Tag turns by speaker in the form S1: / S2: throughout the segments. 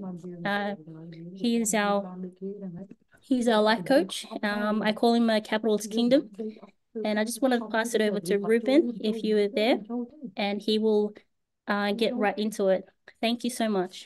S1: Uh, he's our he's our life coach. I call him Capital's Kingdom, and I just want to pass it over to Ruben if you are there, and he will get right into it. Thank you so much.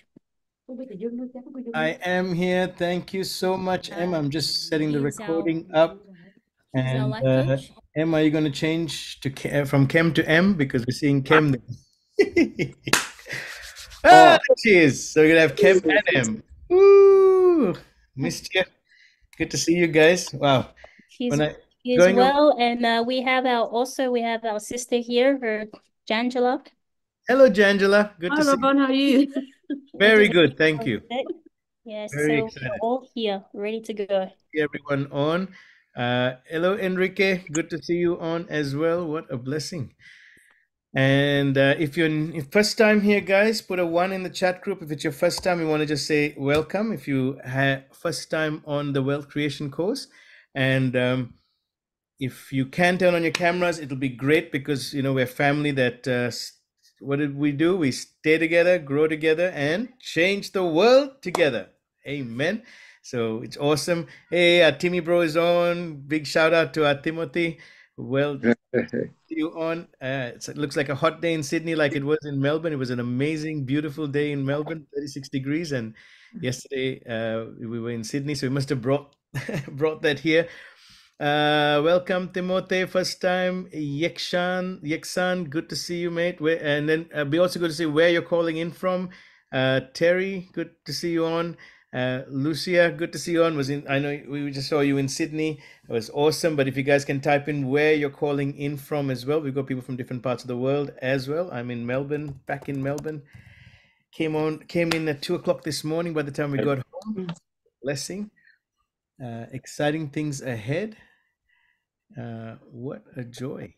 S2: I am here. Thank you so much, Em. I'm just setting the
S1: He's our
S2: recording up.
S1: he's our
S2: And
S1: life coach.
S2: Em, are you going to change to from Kem to M because we're seeing Kem there. Ah, there she is. So we're gonna have Kem and M. Woo! Missed you. Good to see you guys. Wow.
S1: He's
S2: When I
S1: he's
S2: going over.
S1: well, and we have our sister here, her Jangela.
S2: Hello, Jangela. Good
S3: Hi,
S2: to see you.
S3: Robin. How are you?
S1: We're
S2: Very
S1: just
S2: good. Thank you.
S1: yes,
S2: Very
S1: so we're
S2: excited.
S1: all here, ready to go.
S2: See everyone on. Hello, Enrique. Good to see you on as well. What a blessing. And if you're first time here, guys, put a 1 in the chat group. If it's your first time, we want to just say welcome. If you had first time on the wealth creation course, and if you can turn on your cameras, it'll be great because we're family that what did we do? We stay together, grow together, and change the world together. Amen. So it's awesome. Hey, our Timmy bro is on. Big shout out to our Timothy. Well, you on. It looks like a hot day in Sydney, like it was in Melbourne. It was an amazing, beautiful day in Melbourne, 36 degrees. And yesterday we were in Sydney, so we must have brought brought that here. Welcome, Timote. First time, Yeksan. Good to see you, mate. And then be also good to see where you're calling in from. Terry, good to see you on. Lucia, good to see you on. I know we just saw you in Sydney. It was awesome. But if you guys can type in where you're calling in from as well, we've got people from different parts of the world as well. I'm in Melbourne, back in Melbourne. Came in at 2 o'clock this morning. By the time we got home, blessing. Exciting things ahead. What a joy.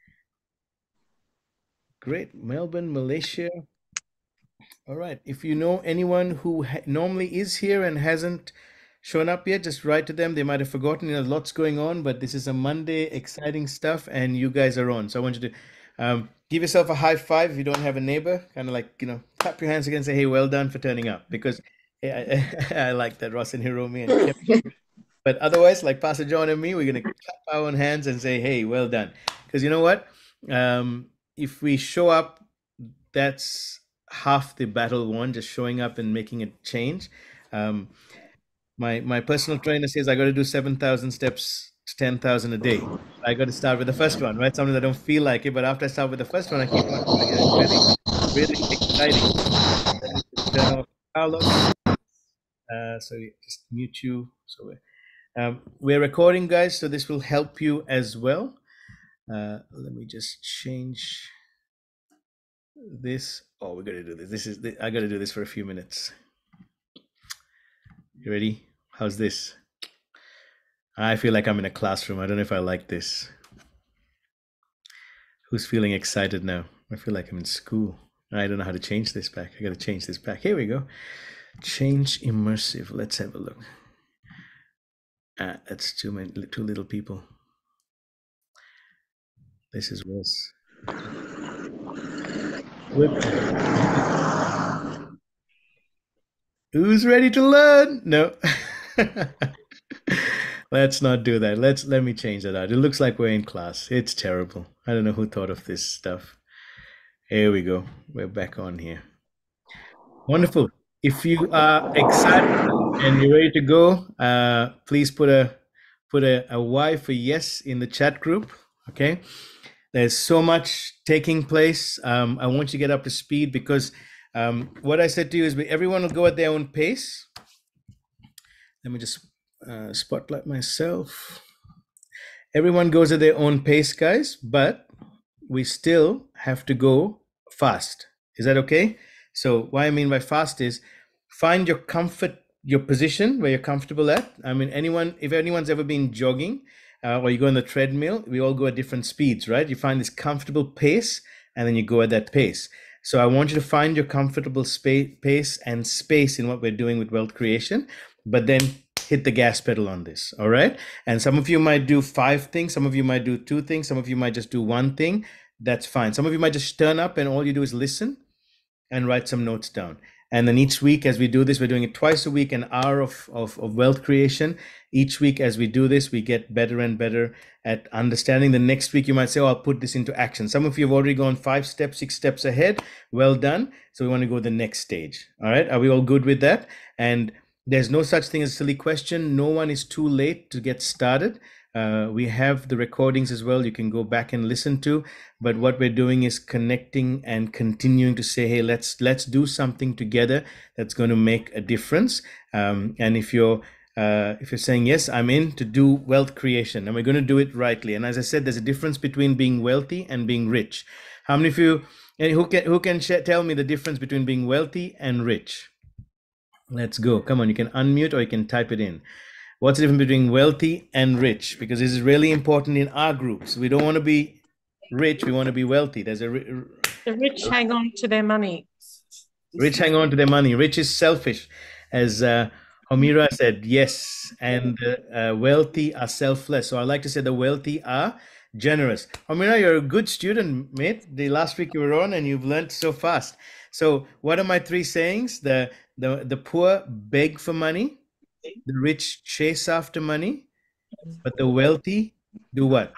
S2: Great. Melbourne, Malaysia. All right. If you know anyone who normally is here and hasn't shown up yet, just write to them. They might have forgotten. Lots going on, but this is a Monday, exciting stuff, and you guys are on. So I want you to give yourself a high five if you don't have a neighbor. Kind of like, clap your hands again and say, hey, well done for turning up. Because hey, I like that, Ross and Hiromi and Kevin. But otherwise, like Pastor John and me, we're going to clap our own hands and say, hey, well done. Because you know what? If we show up, that's half the battle won, just showing up and making a change. My personal trainer says I got to do 7,000 steps to 10,000 a day. I got to start with the first one, right? Sometimes I don't feel like it, but after I start with the first one, I keep on doing it. It's really, really exciting. Turn off Carlos. So just mute you. So we're recording, guys, so this will help you as well. Let me just change this. Oh, we're gonna do this. I gotta do this for a few minutes. You ready? How's this? I feel like I'm in a classroom. I don't know if I like this. Who's feeling excited now? I feel like I'm in school. I don't know how to change this back. I gotta change this back. Here we go. Change immersive. Let's have a look. That's too little people. This is worse. Who's ready to learn? No. Let's not do that. Let me change that out. It looks like we're in class. It's terrible. I don't know who thought of this stuff. Here we go. We're back on here. Wonderful. If you are excited and you're ready to go, please put a Y for yes in the chat group. Okay. There's so much taking place. I want you to get up to speed because what I said to you is everyone will go at their own pace. Let me just spotlight myself. Everyone goes at their own pace, guys, but we still have to go fast. Is that okay? So what I mean by fast is find your position where you're comfortable at. I mean, if anyone's ever been jogging or you go on the treadmill, we all go at different speeds, right? You find this comfortable pace and then you go at that pace. So I want you to find your comfortable pace and space in what we're doing with wealth creation, but then hit the gas pedal on this. All right. And some of you might do 5 things. Some of you might do 2 things. Some of you might just do 1 thing. That's fine. Some of you might just turn up and all you do is listen and write some notes down. And then each week, as we do this, we're doing it twice a week, an hour of wealth creation. Each week, as we do this, we get better and better at understanding. The next week, you might say, oh, I'll put this into action. Some of you have already gone 5 steps, 6 steps ahead. Well done. So we want to go to the next stage. All right. Are we all good with that? And there's no such thing as a silly question. No one is too late to get started. We have the recordings as well. You can go back and listen to. But what we're doing is connecting and continuing to say, hey, let's do something together that's going to make a difference. And if you're saying, yes, I'm in to do wealth creation, and we're going to do it rightly. And as I said, there's a difference between being wealthy and being rich. How many of you, who can tell me the difference between being wealthy and rich? Let's go. Come on, you can unmute or you can type it in. What's the difference between wealthy and rich? Because this is really important in our groups. We don't want to be rich, we want to be wealthy. There's
S3: the rich hang on to their money.
S2: Rich hang on to their money. Rich is selfish, as Homira said, yes. And wealthy are selfless. So I like to say the wealthy are generous. Homira, you're a good student, mate. The last week you were on and you've learned so fast. So what are my 3 sayings? The poor beg for money. The rich chase after money, but the wealthy do what?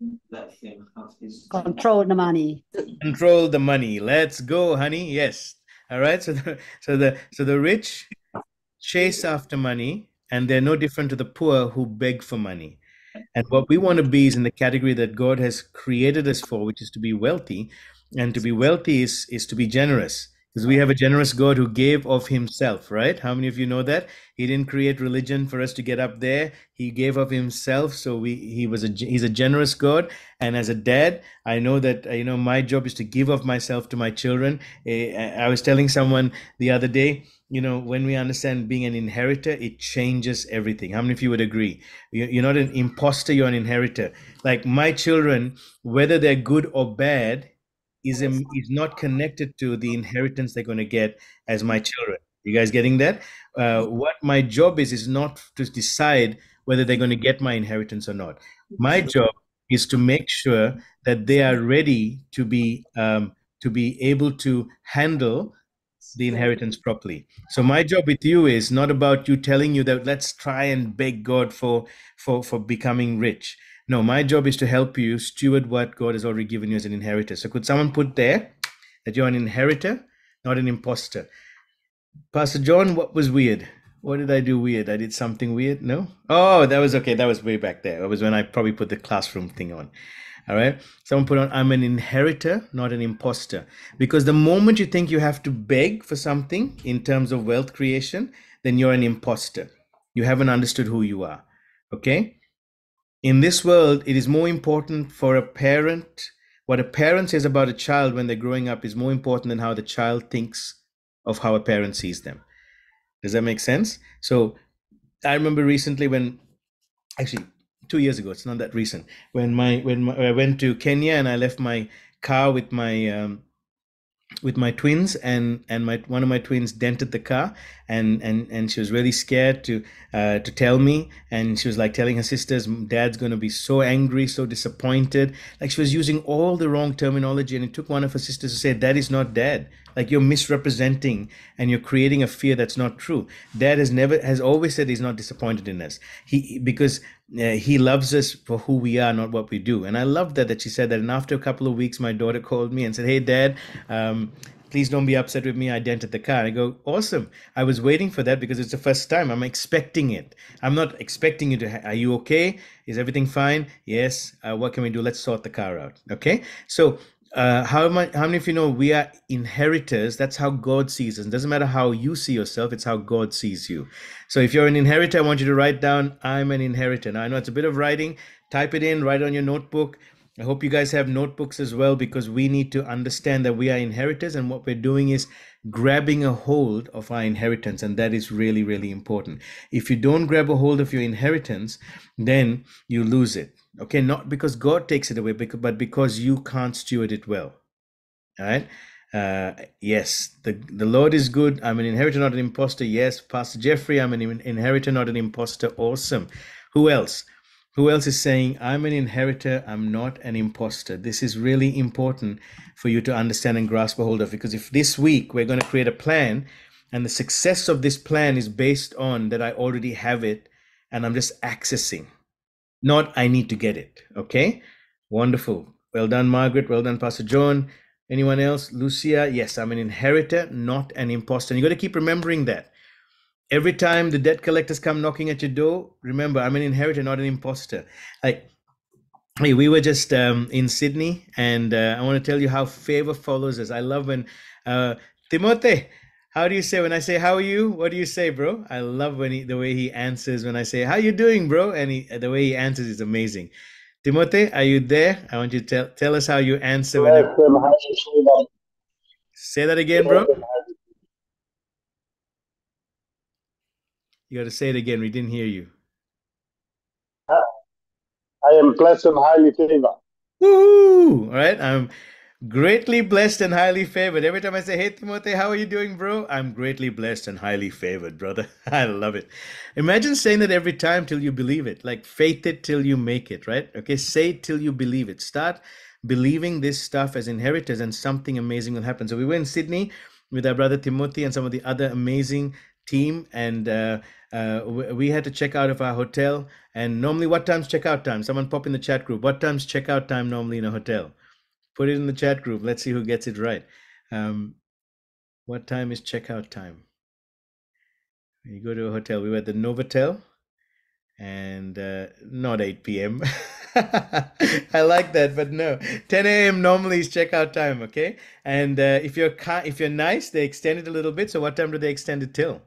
S4: Control the money.
S2: Control the money. Let's go, honey. Yes. All right. So the rich chase after money, and they're no different to the poor who beg for money. And what we want to be is in the category that God has created us for, which is to be wealthy. And to be wealthy is to be generous. Because we have a generous God who gave of himself, right? How many of you know that? He didn't create religion for us to get up there. He gave of himself. So he's a generous God. And as a dad, I know that, my job is to give of myself to my children. I was telling someone the other day, when we understand being an inheritor, it changes everything. How many of you would agree? You're not an imposter, you're an inheritor. Like my children, whether they're good or bad, is not connected to the inheritance they're going to get as my children. You guys getting that? What my job is not to decide whether they're going to get my inheritance or not. My job is to make sure that they are ready to be able to handle the inheritance properly. So my job with you is not about you telling you that let's try and beg God for becoming rich. No, my job is to help you steward what God has already given you as an inheritor. So could someone put there that you're an inheritor, not an imposter? Pastor John, what was weird? What did I do weird? I did something weird? No? Oh, that was okay. That was way back there. It was when I probably put the classroom thing on. All right. Someone put on, I'm an inheritor, not an imposter. Because the moment you think you have to beg for something in terms of wealth creation, then you're an imposter. You haven't understood who you are. Okay. In this world, it is more important for a parent. What a parent says about a child when they're growing up is more important than how the child thinks of how a parent sees them. Does that make sense? So I remember recently actually 2 years ago, it's not that recent, when I went to Kenya and I left my car with my twins, and one of my twins dented the car, and she was really scared to tell me, and she was like telling her sisters, Dad's going to be so angry, so disappointed. Like she was using all the wrong terminology, and it took one of her sisters to say, Dad is not Dad. Like you're misrepresenting and you're creating a fear that's not true. Dad has always said he's not disappointed in us. Because he loves us for who we are, not what we do. And I love that she said that. And after a couple of weeks, my daughter called me and said, hey, Dad, please don't be upset with me. I dented the car. And I go, awesome. I was waiting for that because it's the first time. I'm expecting it. I'm not expecting you to, are you okay? Is everything fine? Yes. What can we do? Let's sort the car out. Okay. So how many of you know we are inheritors? That's how God sees us. It doesn't matter how you see yourself, it's how God sees you. So if you're an inheritor, I want you to write down, I'm an inheritor. Now I know it's a bit of writing. Type it in, write on your notebook. I hope you guys have notebooks as well, because we need to understand that we are inheritors, and what we're doing is grabbing a hold of our inheritance, and that is really, really important. If you don't grab a hold of your inheritance, then you lose it. Okay, not because God takes it away, but because you can't steward it well. All right. Yes, the Lord is good. I'm an inheritor, not an imposter. Yes, Pastor Jeffrey, I'm an inheritor, not an imposter. Awesome. Who else? Who else is saying, I'm an inheritor, I'm not an imposter? This is really important for you to understand and grasp a hold of, because if this week we're going to create a plan And the success of this plan is based on that I already have it and I'm just accessing, not I need to get it. Okay. Wonderful. Well done, Margaret. Well done, Pastor John. Anyone else? Lucia. Yes, I'm an inheritor, not an imposter. And you got to keep remembering that. Every time the debt collectors come knocking at your door, remember, I'm an inheritor, not an imposter. Like, hey, we were just in Sydney, and I want to tell you how favor follows us. I love when Timote, how do you say when I say how are you? What do you say, bro? I love when the way he answers when I say how you doing, bro, and the way he answers is amazing. Timote, are you there? I want you to tell us how you answer. Say that again, bro. You got to say it again. We didn't hear you.
S4: I am blessed and highly favored.
S2: Woo! All right. I'm greatly blessed and highly favored. Every time I say, hey, Timothy, how are you doing, bro? I'm greatly blessed and highly favored, brother. I love it. Imagine saying that every time till you believe it. Like faith it till you make it, right? Okay. Say it till you believe it. Start believing this stuff as inheritors and something amazing will happen. So we were in Sydney with our brother Timothy and some of the other amazing team, and we had to check out of our hotel. And normally, what time's checkout time? Someone pop in the chat group. What time's checkout time normally in a hotel? Put it in the chat group. Let's see who gets it right. What time is checkout time? You go to a hotel. We were at the Novotel, and not 8 p.m. I like that, but no, 10 a.m. normally is checkout time. Okay, and if you're nice, they extend it a little bit. So what time do they extend it till?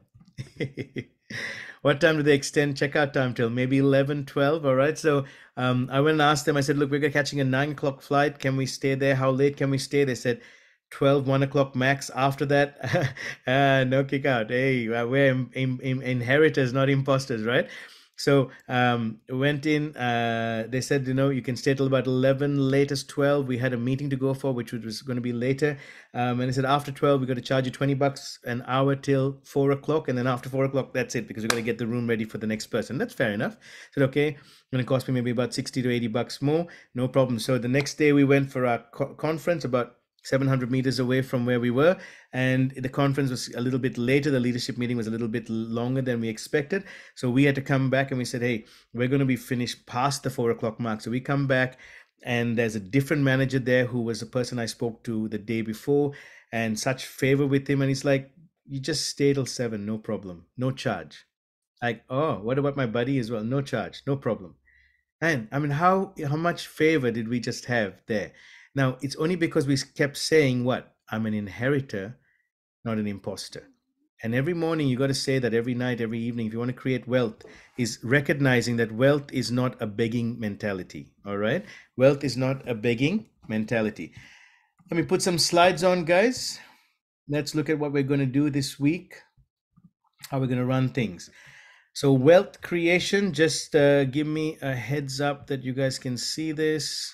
S2: What time do they extend checkout time till? Maybe 11, 12. All right. So I went and asked them. I said, look, we're catching a 9 o'clock flight. Can we stay there? How late can we stay? They said 12, 1 o'clock max. After that, no kick out. Hey, we're inheritors, not imposters, right? So went in, they said, you can stay till about 11, latest 12. We had a meeting to go for, which was going to be later. And they said, after 12, we're going to charge you $20 an hour till 4 o'clock. And then after 4 o'clock, that's it, because we're going to get the room ready for the next person. That's fair enough. I said, okay, going to cost me maybe about 60 to $80 more. No problem. So the next day we went for our conference about 700 meters away from where we were, and the conference was a little bit later. The leadership meeting was a little bit longer than we expected, so we had to come back, and we said, hey, we're going to be finished past the 4 o'clock mark. So we come back, and there's a different manager there who was the person I spoke to the day before, and such favor with him, and he's like, you just stay till 7, no problem, no charge. Like, oh, what about my buddy as well? No charge, no problem. And I mean, how much favor did we just have there? Now, it's only because we kept saying what? I'm an inheritor, not an imposter. And every morning you got to say that, every night, every evening, if you want to create wealth, is recognizing that wealth is not a begging mentality. All right. Wealth is not a begging mentality. Let me put some slides on, guys. Let's look at what we're going to do this week, how we're going to run things. So wealth creation, just give me a heads up that you guys can see this.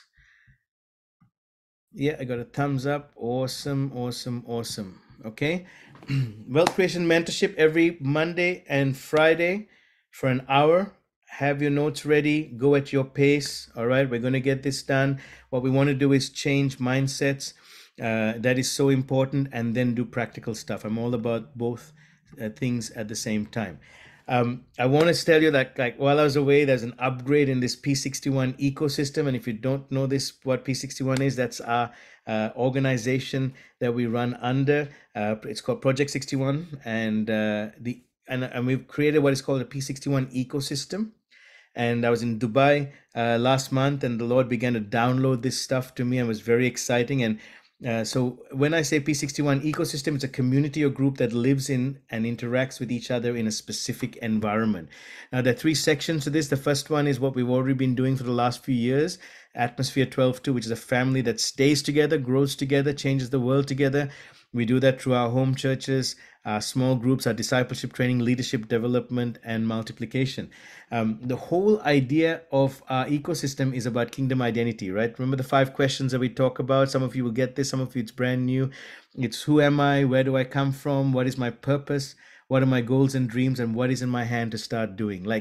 S2: Yeah, I got a thumbs up. Awesome, awesome, awesome. Okay. Wealth creation mentorship every Monday and Friday for an hour. Have your notes ready. Go at your pace. All right. We're going to get this done. What we want to do is change mindsets. That is so important. And then do practical stuff. I'm all about both things at the same time. I want to tell you that, like, while I was away, there's an upgrade in this P61 ecosystem. And if you don't know what P61 is, that's our organization that we run under. It's called Project 61, and we've created what is called a P61 ecosystem. And I was in Dubai last month, and the Lord began to download this stuff to me, and it was very exciting. And so when I say P61 ecosystem, it's a community or group that lives in and interacts with each other in a specific environment. Now, there are 3 sections to this. The first one is what we've already been doing for the last few years, Atmosphere 12.2, which is a family that stays together, grows together, changes the world together. We do that through our home churches, our small groups, our discipleship training, leadership development, and multiplication. The whole idea of our ecosystem is about kingdom identity, right? Remember the 5 questions that we talk about? Some of you will get this, some of you it's brand new. It's who am I? Where do I come from? What is my purpose? What are my goals and dreams? And what is in my hand to start doing? Like,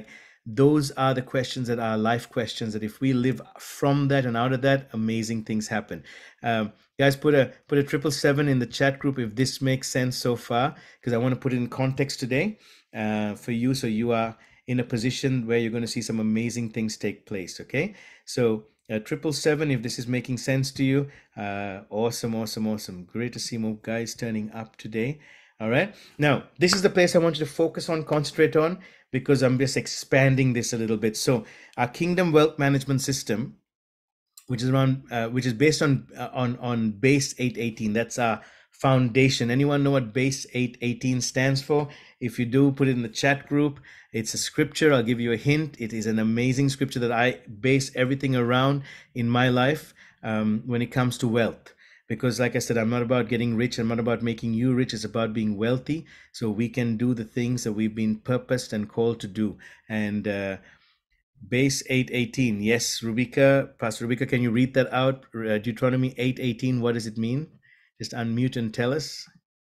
S2: those are the questions that are life questions, that if we live from that and out of that, amazing things happen. Guys, put a 777 in the chat group if this makes sense so far, because I want to put it in context today for you, so you are in a position where you're going to see some amazing things take place. Okay, so 777 if this is making sense to you. Awesome. Great to see more guys turning up today. All right, now this is the place I want you to focus on, concentrate on, because I'm just expanding this a little bit. So our kingdom wealth management system, which is based on base 818. That's our foundation. Anyone know what base 818 stands for? If you do, put it in the chat group. It's a scripture. I'll give you a hint. It is an amazing scripture that I base everything around in my life when it comes to wealth. Because like I said, I'm not about getting rich. I'm not about making you rich. It's about being wealthy so we can do the things that we've been purposed and called to do. And base 818. Yes, Rubika, Pastor Rubika, can you read that out? Deuteronomy 818, what does it mean? Just unmute and tell us.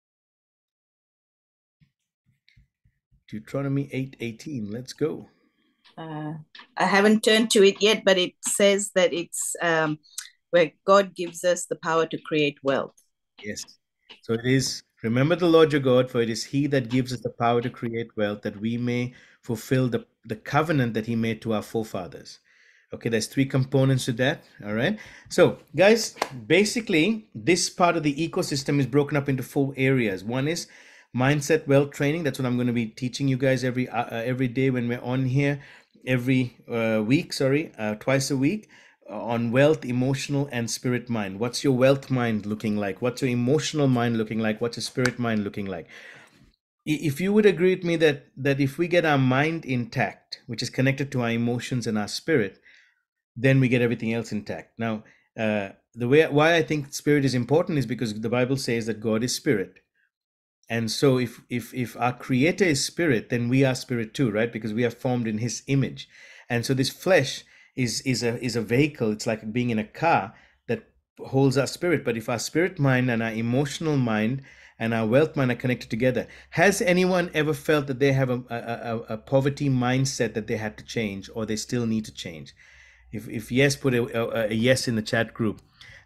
S2: Deuteronomy 818, let's go.
S5: I haven't turned to it yet, but it says that it's where God gives us the power to create wealth.
S2: Yes. So it is, remember the Lord your God, for it is he that gives us the power to create wealth, that we may fulfill the covenant that he made to our forefathers. Okay, there's 3 components to that. All right. So guys, basically this part of the ecosystem is broken up into 4 areas. One is mindset wealth training. That's what I'm going to be teaching you guys every day when we're on here, every week, twice a week, on wealth, emotional, and spirit mind. What's your wealth mind looking like? What's your emotional mind looking like? What's your spirit mind looking like? If you would agree with me that if we get our mind intact, which is connected to our emotions and our spirit, then we get everything else intact. Now, why I think spirit is important is because the Bible says that God is spirit. And so if our creator is spirit, then we are spirit too, right? Because we are formed in his image. And so this flesh is a vehicle. It's like being in a car that holds our spirit. But if our spirit mind and our emotional mind and our wealth mind are connected together, has anyone ever felt that they have a poverty mindset that they had to change, or they still need to change? If yes, put a yes in the chat group.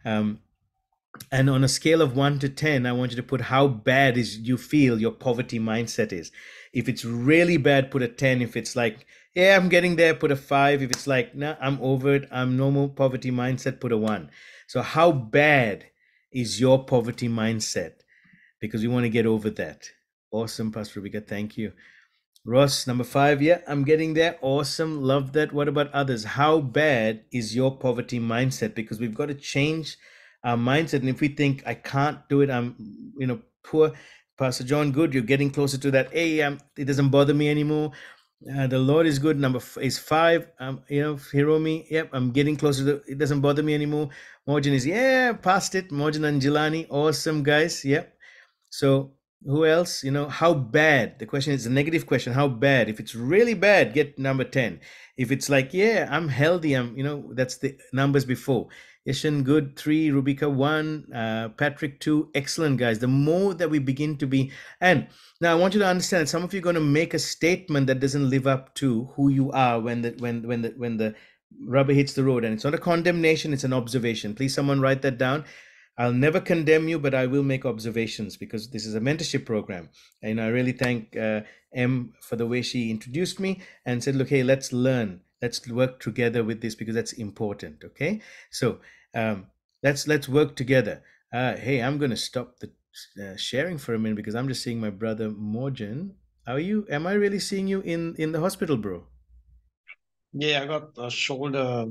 S2: And on a scale of 1 to 10, I want you to put how bad you feel your poverty mindset is. If it's really bad, put a 10. If it's like, yeah, I'm getting there, put a 5. If it's like, nah, I'm over it, I'm no more poverty mindset, put a 1. So how bad is your poverty mindset? Because we want to get over that. Awesome, Pastor Rebecca, thank you. Ross, number 5, yeah, I'm getting there. Awesome, love that. What about others? How bad is your poverty mindset? Because we've got to change our mindset. And if we think I can't do it, I'm poor. Pastor John, good, you're getting closer to that. Hey, it doesn't bother me anymore. The Lord is good. Number is 5. Hiromi, yep, I'm getting closer to it, doesn't bother me anymore. Morgan is, yeah, past it. Morgan and Jelani, awesome guys. Yep. So who else? How bad? The question is a negative question. How bad? If it's really bad, get number 10. If it's like, yeah, I'm healthy, that's the numbers before. Yeshan, good, 3, Rubika, 1, Patrick, 2, excellent guys. The more that we begin to be, and now I want you to understand that some of you are going to make a statement that doesn't live up to who you are when the rubber hits the road. And it's not a condemnation, it's an observation. Please, someone write that down. I'll never condemn you, but I will make observations, because this is a mentorship program. And I really thank Em for the way she introduced me and said, look, hey, let's learn. Let's work together with this, because that's important. Okay. So let's work together. Hey, I'm going to stop the sharing for a minute, because I'm just seeing my brother Morgan. How are you? Am I really seeing you in the hospital, bro?
S6: Yeah, I got a shoulder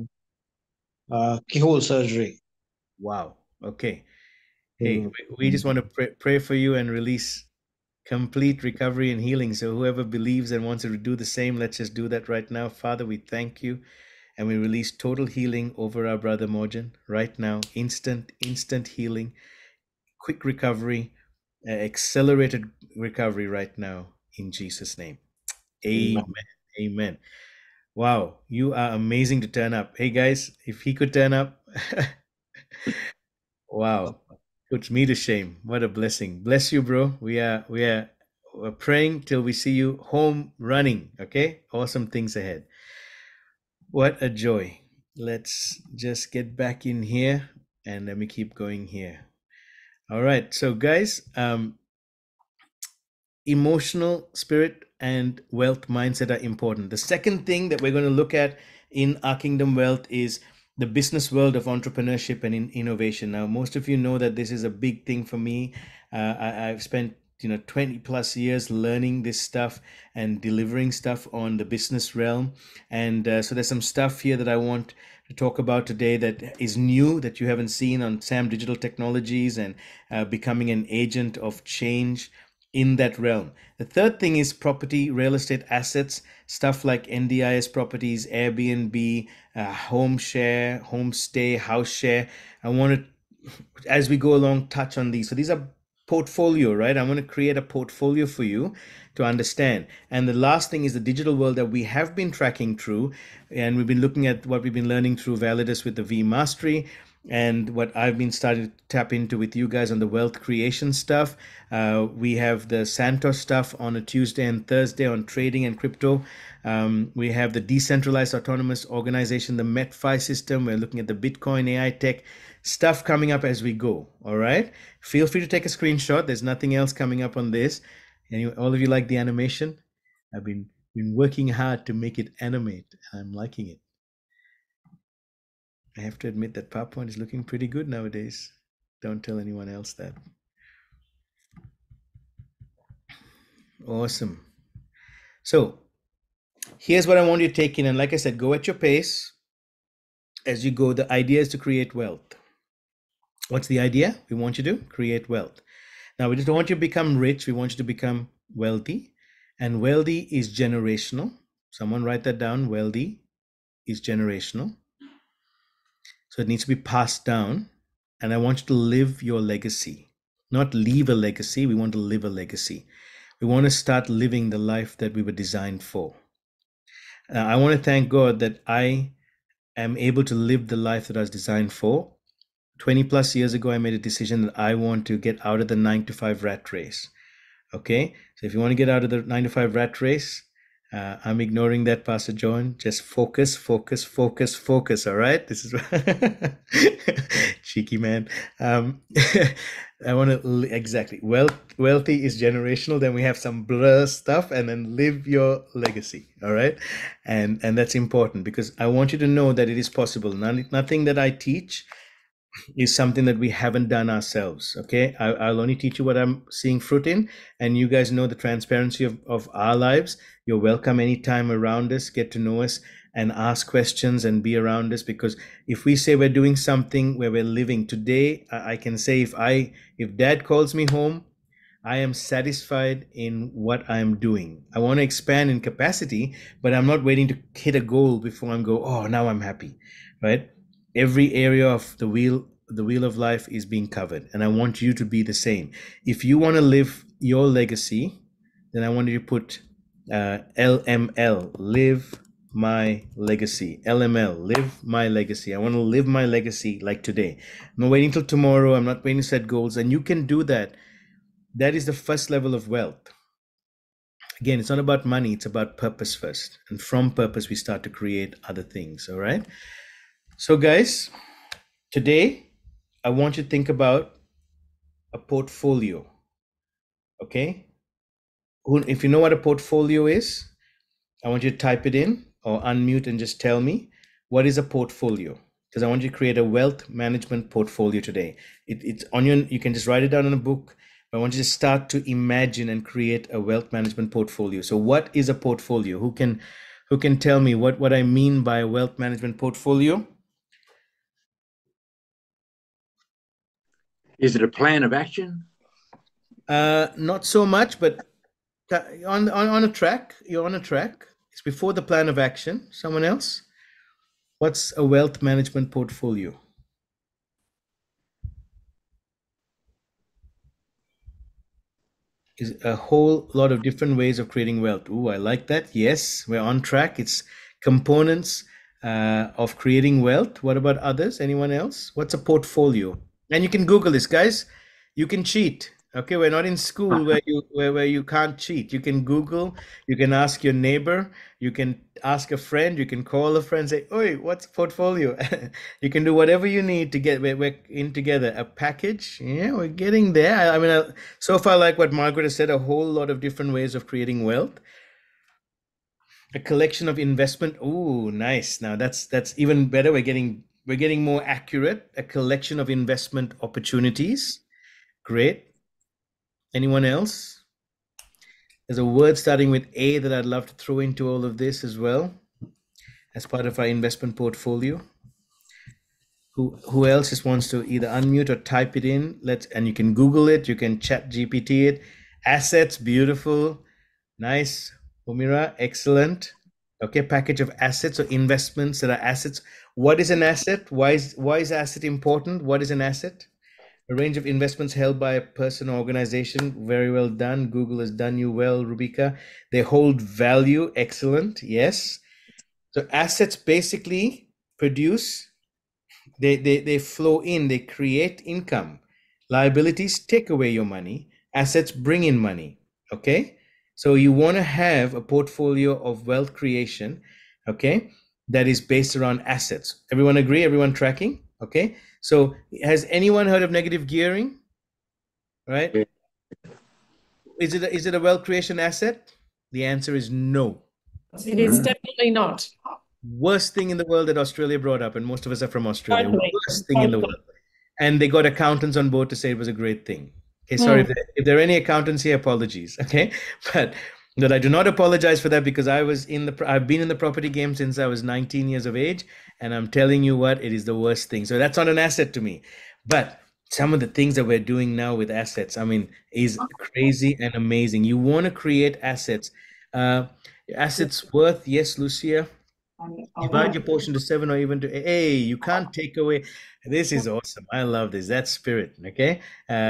S6: keyhole surgery.
S2: Wow. Okay. Hey, we just want to pray for you and release complete recovery and healing. So whoever believes and wants to do the same, let's just do that right now. Father, we thank you, and we release total healing over our brother Morgan right now. Instant healing, quick recovery, accelerated recovery right now in Jesus' name. Amen. Wow, you are amazing to turn up. Hey guys, if he could turn up, wow, puts me to shame. What a blessing. Bless you, bro. We are We're praying till we see you home running. Okay, awesome things ahead. What a joy. Let's just get back in here and let me keep going here. All right, so guys, emotional, spirit, and wealth mindset are important. The second thing that we're going to look at in our Kingdom Wealth is the business world of entrepreneurship and innovation. Now, most of you know that this is a big thing for me. I've spent 20 plus years learning this stuff and delivering stuff on the business realm. And so there's some stuff here that I want to talk about today that is new, that you haven't seen on Sam Digital Technologies, and becoming an agent of change in that realm. The third thing is property, real estate assets, stuff like NDIS properties, Airbnb, home share, homestay, house share. I want to, as we go along, touch on these. So these are portfolio, right? I want to create a portfolio for you to understand. And the last thing is the digital world that we have been tracking through, and we've been looking at what we've been learning through Validus with the V Mastery, and what I've been starting to tap into with you guys on the wealth creation stuff. We have the Santos stuff on a Tuesday and Thursday on trading and crypto. We have the decentralized autonomous organization, the METFI system. We're looking at the Bitcoin AI tech stuff coming up as we go. All right. Feel free to take a screenshot. There's nothing else coming up on this. Anyway, all of you like the animation? I've been working hard to make it animate. I'm liking it. I have to admit that PowerPoint is looking pretty good nowadays. Don't tell anyone else that. Awesome. So here's what I want you to take in. And like I said, go at your pace as you go. The idea is to create wealth. What's the idea? We want you to create wealth. Now, we just don't want you to become rich. We want you to become wealthy. And wealthy is generational. Someone write that down. Wealthy is generational. So it needs to be passed down. And I want you to live your legacy. Not leave a legacy. We want to live a legacy. We want to start living the life that we were designed for. I want to thank God that I am able to live the life that I was designed for. 20 plus years ago, I made a decision that I want to get out of the 9-to-5 rat race. Okay, so if you want to get out of the 9-to-5 rat race, I'm ignoring that, Pastor John. Just focus, focus, focus, focus. All right, this is cheeky man. I want to exactly. Wealthy is generational. Then we have some blur stuff, and then live your legacy. All right, and that's important because I want you to know that it is possible. Nothing that I teach is something that we haven't done ourselves. Okay, I'll only teach you what I'm seeing fruit in, and you guys know the transparency of our lives. You're welcome anytime around us. Get to know us and ask questions and be around us, because if we say we're doing something where we're living today, I can say if Dad calls me home, I am satisfied in what I'm doing. I want to expand in capacity, but I'm not waiting to hit a goal before I'm go, oh, now I'm happy, right? Every area of the wheel of life is being covered, and I want you to be the same. If you want to live your legacy, then I want you to put LML, live my legacy. LML, live my legacy. I want to live my legacy like today. I'm not waiting till tomorrow. I'm not waiting to set goals, and you can do that. That is the first level of wealth. Again, it's not about money. It's about purpose first, and from purpose we start to create other things. All right. So guys, today I want you to think about a portfolio. Okay? If you know what a portfolio is, I want you to type it in or unmute and just tell me, what is a portfolio? Because I want you to create a wealth management portfolio today. It's on you can just write it down in a book. But I want you to start to imagine and create a wealth management portfolio. So what is a portfolio? Who can tell me what I mean by a wealth management portfolio?
S7: Is it a plan of action?
S2: Not so much, but on a track. You're on a track. It's before the plan of action. Someone else? What's a wealth management portfolio? Is a whole lot of different ways of creating wealth. Ooh, I like that. Yes, we're on track. It's components of creating wealth. What about others? Anyone else? What's a portfolio? And you can Google this, guys. You can cheat. Okay, we're not in school where you can't cheat. You can Google, you can ask your neighbor, you can ask a friend, you can call a friend, say, "Oi, what's portfolio?" You can do whatever you need to get. We're in together a package. Yeah, we're getting there. I mean, so far, like what Margaret has said, a whole lot of different ways of creating wealth. A collection of investment. Oh, nice. Now that's even better. We're getting more accurate. A collection of investment opportunities. Great. Anyone else? There's a word starting with A that I'd love to throw into all of this as well as part of our investment portfolio. Who else just wants to either unmute or type it in? And you can Google it, you can chat GPT it. Assets, beautiful, nice. Umira, excellent. Okay, package of assets or investments that are assets. What is an asset? Why is asset important? What is an asset? A range of investments held by a person or organization. Very well done. Google has done you well, Rubika. They hold value. Excellent. Yes. So assets basically produce, they flow in, they create income. Liabilities take away your money. Assets bring in money. Okay. So you want to have a portfolio of wealth creation, okay, that is based around assets. Everyone agree? Everyone tracking? Okay. So has anyone heard of negative gearing? Right? Is it a wealth creation asset? The answer is no.
S3: It is definitely not.
S2: Worst thing in the world that Australia brought up, and most of us are from Australia.
S3: Totally.
S2: Worst thing in the world. And they got accountants on board to say it was a great thing. Okay, sorry if there are any accountants here, apologies. Okay, but I do not apologize for that because I've been in the property game since I was 19 years of age, and I'm telling you what, it is the worst thing. So that's not an asset to me. But some of the things that we're doing now with assets, I mean, is crazy and amazing. You want to create assets. Assets worth, yes, Lucia. Divide your portion to 7 or even to, hey, you can't take away. This is awesome. I love this. That's spirit. Okay.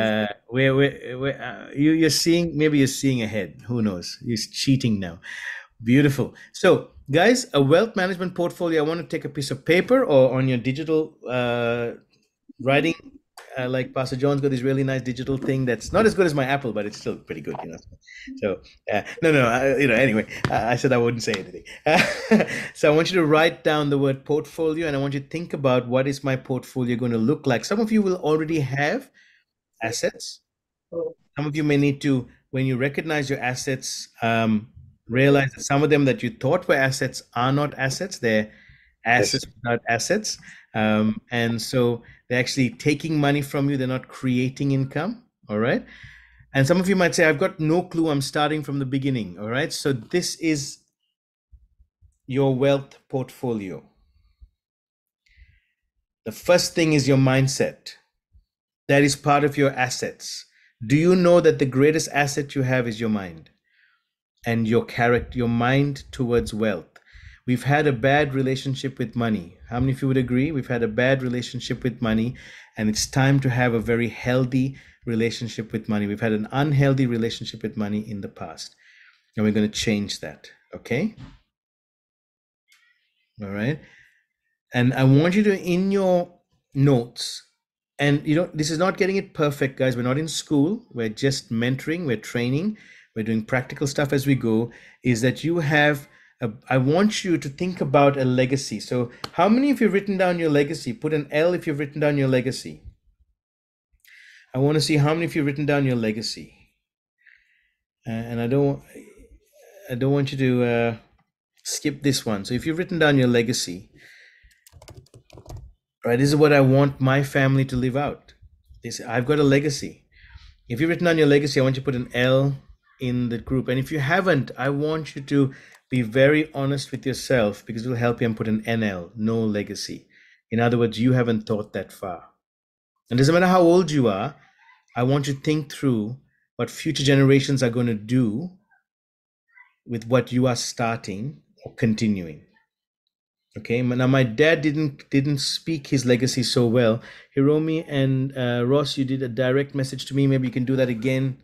S2: You're seeing, maybe you're seeing ahead. Who knows? You're cheating now. Beautiful. So guys, a wealth management portfolio, I want to take a piece of paper or on your digital writing, like Pastor John's got this really nice digital thing that's not as good as my Apple, but it's still pretty good, you know. So anyway, I said I wouldn't say anything. So I want you to write down the word portfolio, and I want you to think about what is my portfolio going to look like. Some of you will already have assets. Some of you may need to, when you recognize your assets, realize that some of them that you thought were assets are not assets. They're assets, not assets. And so they're actually taking money from you. They're not creating income. All right. And some of you might say, I've got no clue. I'm starting from the beginning. All right. So this is your wealth portfolio. The first thing is your mindset. That is part of your assets. Do you know that the greatest asset you have is your mind and your character, your mind towards wealth? We've had a bad relationship with money. How many of you would agree? We've had a bad relationship with money, and it's time to have a very healthy relationship with money. We've had an unhealthy relationship with money in the past, and we're going to change that. Okay? All right. And I want you to, in your notes, and this is not getting it perfect, guys. We're not in school. We're just mentoring. We're training. We're doing practical stuff as we go. Is that you have I want you to think about a legacy. So how many of you have written down your legacy? Put an L if you've written down your legacy. I want to see how many of you have written down your legacy. And I don't want you to skip this one. So if you've written down your legacy, right, this is what I want my family to live out. I've got a legacy. If you've written down your legacy, I want you to put an L in the group. And if you haven't, I want you to be very honest with yourself, because it will help you, and put an NL, no legacy. In other words, you haven't thought that far. And it doesn't matter how old you are, I want you to think through what future generations are going to do with what you are starting or continuing. Okay, now my dad didn't speak his legacy so well. Hiromi and Ross, you did a direct message to me. Maybe you can do that again.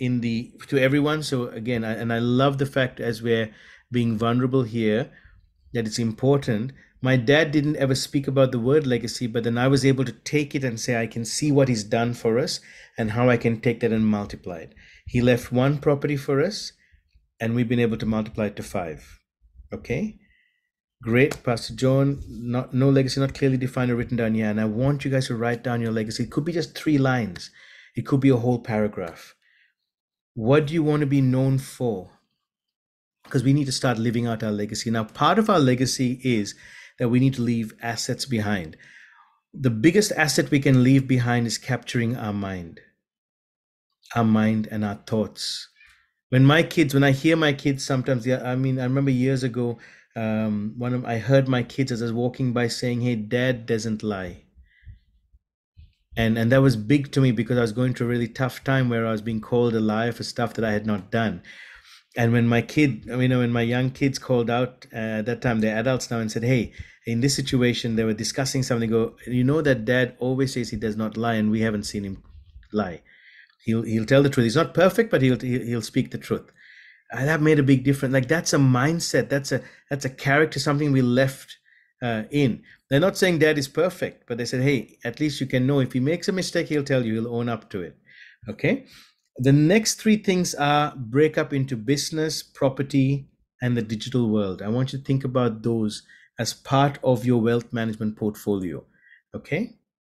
S2: To everyone. So again, I love the fact, as we're being vulnerable here, that it's important. My dad didn't ever speak about the word legacy, but then I was able to take it and say, I can see what he's done for us and how I can take that and multiply it. He left 1 property for us, and we've been able to multiply it to 5. Okay? Great, Pastor John. No legacy, not clearly defined or written down. Yeah, and I want you guys to write down your legacy. It could be just 3 lines. It could be a whole paragraph. What do you want to be known for? Because we need to start living out our legacy. Now, part of our legacy is that we need to leave assets behind. The biggest asset we can leave behind is capturing our mind and our thoughts. When I hear my kids sometimes, I remember years ago, I heard my kids as I was walking by saying, "Hey, Dad doesn't lie." And that was big to me because I was going through a really tough time where I was being called a liar for stuff that I had not done. And when when my young kids called out at that time, they're adults now, and said, "Hey, in this situation," they were discussing something. Go, you know that Dad always says he does not lie, and we haven't seen him lie. He'll tell the truth. He's not perfect, but he'll speak the truth. And that made a big difference. Like, that's a mindset. That's a character, something we left in. They're not saying Dad is perfect, but they said, hey, at least you can know if he makes a mistake, he'll tell you, he'll own up to it. Okay. The next 3 things are break up into business, property, and the digital world. I want you to think about those as part of your wealth management portfolio. Okay.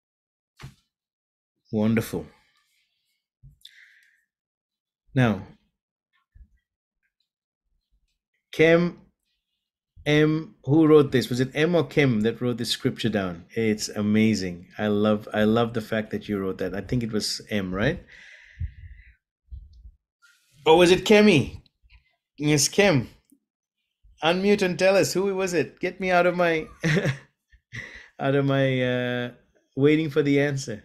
S2: Wonderful. Now, Kem M, who wrote this? Was it M or Kim that wrote this scripture down? It's amazing. I love the fact that you wrote that. I think it was M, right? Or was it Kemi? Yes, Kim. Unmute and tell us, who was it? Get me out of my waiting for the answer.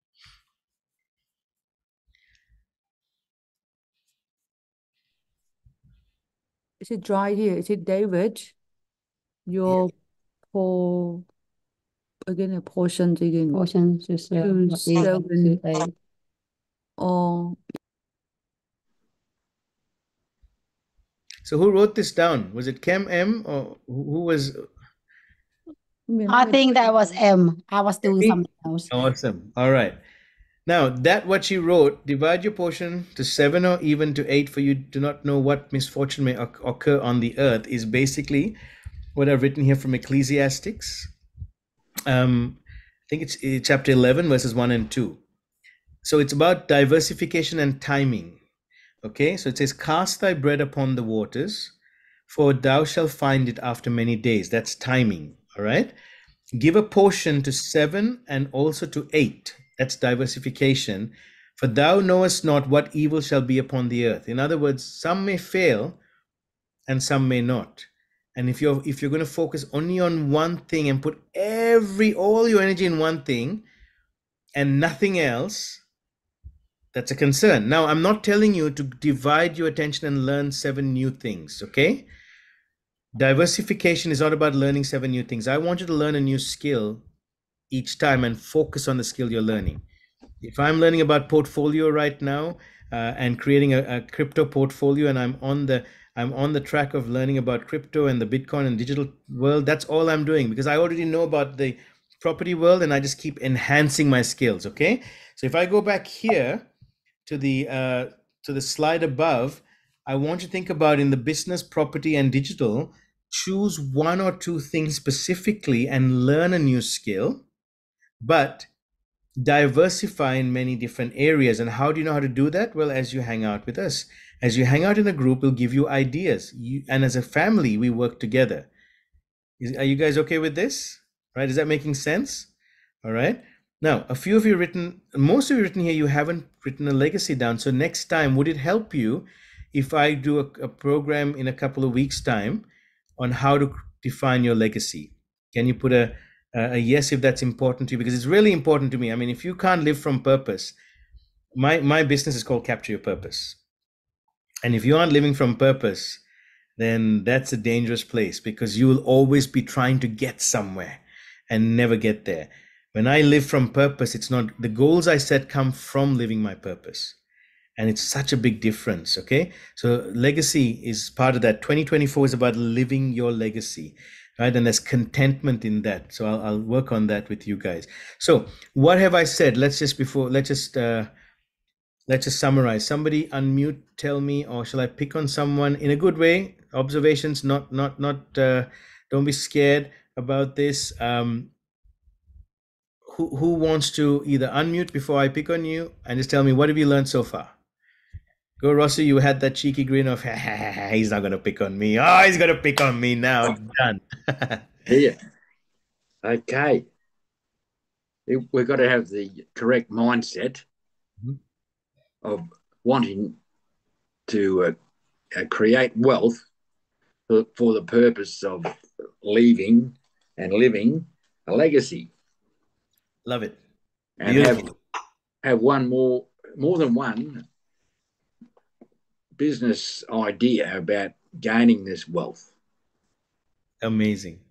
S7: Is it right here? Is it David? Your poll again, a portions again.
S8: Portions is
S7: 2, 7,
S8: 8.
S7: or
S2: So who wrote this down? Was it Kem M or who was?
S8: I think that was M. I was doing something else.
S2: Awesome. All right. Now, that what she wrote, divide your portion to 7 or even to 8 for you to not know what misfortune may occur on the earth, is basically what I've written here from Ecclesiastics. I think it's chapter 11, verses 1 and 2. So it's about diversification and timing. Okay, so it says, cast thy bread upon the waters, for thou shalt find it after many days. That's timing. All right. Give a portion to 7 and also to 8. That's diversification. For thou knowest not what evil shall be upon the earth. In other words, some may fail and some may not. And if you're going to focus only on one thing and put all your energy in one thing and nothing else, that's a concern. Now, I'm not telling you to divide your attention and learn 7 new things, okay? Diversification is not about learning 7 new things. I want you to learn a new skill each time and focus on the skill you're learning. If I'm learning about portfolio right now and creating a crypto portfolio, and I'm on the track of learning about crypto and the Bitcoin and digital world, that's all I'm doing because I already know about the property world and I just keep enhancing my skills. Okay. So if I go back here to the slide above, I want you to think about in the business, property, and digital, choose 1 or 2 things specifically and learn a new skill, but diversify in many different areas. And how do you know how to do that? Well, as you hang out with us, as you hang out in a group, we'll give you ideas. And as a family, we work together. Are you guys okay with this? Right? Is that making sense? All right. Now, most of you written here, you haven't written a legacy down. So next time, would it help you if I do a program in a couple of weeks' time on how to define your legacy? Can you put a yes if that's important to you? Because it's really important to me. I mean, if you can't live from purpose, my business is called Capture Your Purpose. And if you aren't living from purpose, then that's a dangerous place because you will always be trying to get somewhere and never get there. When I live from purpose, it's not the goals I set come from living my purpose. And it's such a big difference. Okay. So legacy is part of that. 2024 is about living your legacy. right? And there's contentment in that. So I'll work on that with you guys. So what have I said? Let's just summarize. Somebody unmute, tell me, or shall I pick on someone in a good way? Observations, not don't be scared about this. Who wants to either unmute before I pick on you and just tell me, what have you learned so far? Go, Rossi, you had that cheeky grin of, he's not going to pick on me. Oh, he's going to pick on me now. Done.
S9: Yeah. Okay. We've got to have the correct mindset of wanting to create wealth for the purpose of leaving and living a legacy.
S2: Love it.
S9: And have more than one business idea about gaining this wealth.
S2: Amazing.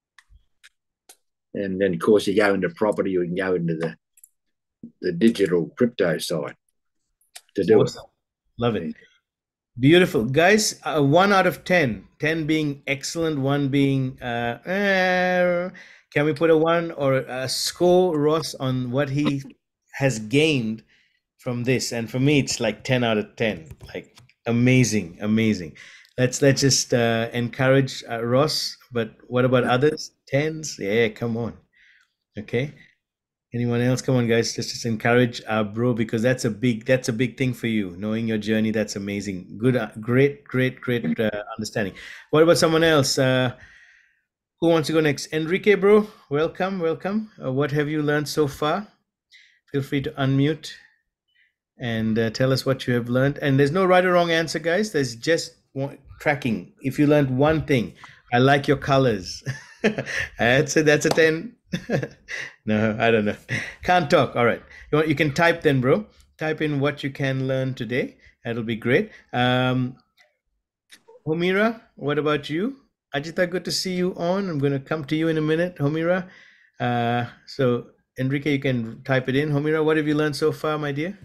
S9: And then, of course, you go into property, you can go into the digital crypto side to do
S2: awesome. Love it. Beautiful. Guys, 1 out of 10. 10 being excellent, 1 being, can we put a 1 or a score, Ross, on what he has gained from this? And for me, it's like 10 out of 10. Like, amazing, amazing. Let's just encourage Ross. But what about others? 10s? Yeah, come on. Okay. Anyone else? Come on, guys. Just encourage bro, because that's a big thing for you. Knowing your journey, that's amazing. Good, great understanding. What about someone else? Who wants to go next? Enrique, bro, welcome. What have you learned so far? Feel free to unmute and tell us what you have learned. And there's no right or wrong answer, guys. There's just tracking. If you learned one thing, I like your colors. That's a 10. No, I don't know. Can't talk. All right. You can type then, bro. Type in what you can learn today. That'll be great. Homira, what about you? Ajita, good to see you on. I'm going to come to you in a minute, Homira. So Enrique, you can type it in. Homira, what have you learned so far, my dear?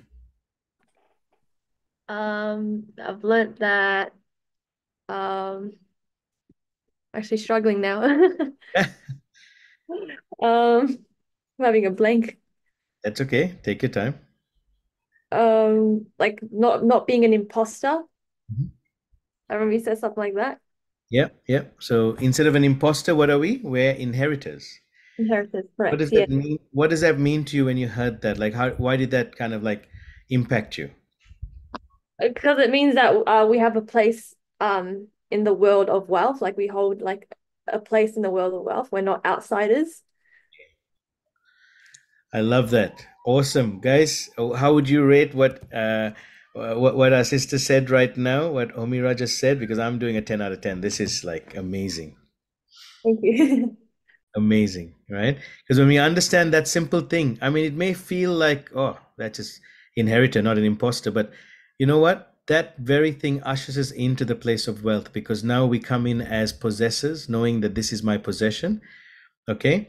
S10: I've learned that actually struggling now. I'm having a blank.
S2: That's okay. Take your time.
S10: Like not being an imposter. I remember you said something like that.
S2: Yep. So instead of an imposter, what are we? We're inheritors.
S10: Inheritors, correct.
S2: What does that mean? What does that mean to you when you heard that? Like, why did that kind of like impact you?
S10: Because it means that we have a place in the world of wealth. Like we hold like a place in the world of wealth. We're not outsiders.
S2: I love that. Awesome, guys. How would you rate what our sister said right now? What Homira just said? Because I'm doing a 10 out of 10. This is like amazing.
S10: Thank you.
S2: Amazing, right? Because when we understand that simple thing, I mean, it may feel like, oh, that's just inheritor, not an imposter. But you know what? That very thing ushers us into the place of wealth, because now we come in as possessors, knowing that this is my possession. Okay.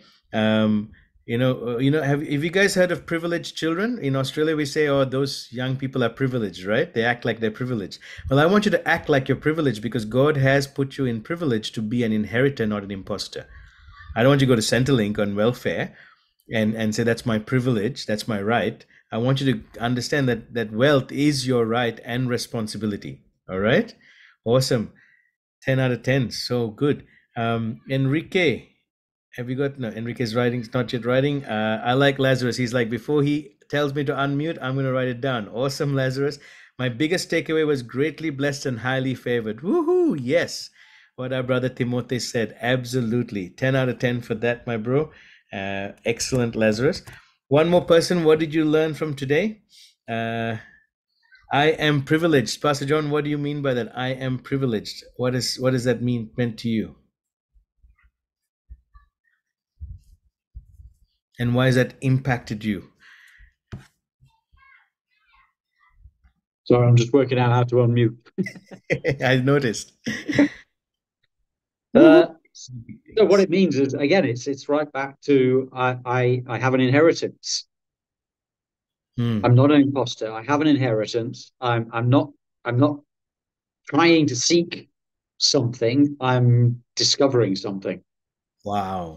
S2: Have you guys heard of privileged children? In Australia, we say, oh, those young people are privileged, right? They act like they're privileged. Well, I want you to act like you're privileged, because God has put you in privilege to be an inheritor, not an imposter. I don't want you to go to Centrelink on welfare and say, that's my privilege, that's my right. I want you to understand that wealth is your right and responsibility. All right? Awesome. 10 out of 10. So good. Enrique, have you got, no, Enrique's writing, it's not yet writing. I like Lazarus. He's like, before he tells me to unmute, I'm going to write it down. Awesome, Lazarus. My biggest takeaway was greatly blessed and highly favored. Woohoo. Yes. What our brother Timothy said. Absolutely. 10 out of 10 for that, my bro. Excellent, Lazarus. One more person. What did you learn from today? I am privileged. Pastor John, what do you mean by that? I am privileged. What does that meant to you? And why has that impacted you?
S11: Sorry, I'm just working out how to unmute.
S2: I noticed.
S11: So what it means is, again, it's right back to I have an inheritance. I'm not an imposter. I have an inheritance. I'm not trying to seek something. I'm discovering something.
S2: Wow.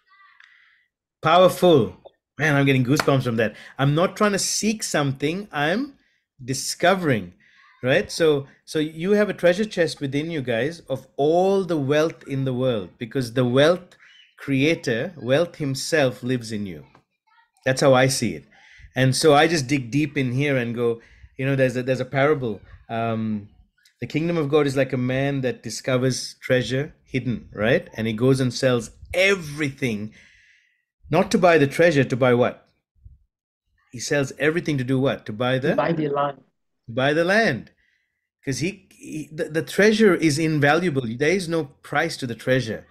S2: Powerful. Man, I'm getting goosebumps from that. I'm not trying to seek something, I'm discovering, right? So you have a treasure chest within you guys of all the wealth in the world, because the wealth creator, wealth himself lives in you. That's how I see it. And so I just dig deep in here and go, there's a parable. The kingdom of God is like a man that discovers treasure hidden, right? And he goes and sells everything, not to buy the treasure, to buy what? He sells everything to do what? To buy the
S3: land.
S2: Buy the land. Because the treasure is invaluable. There is no price to the treasure.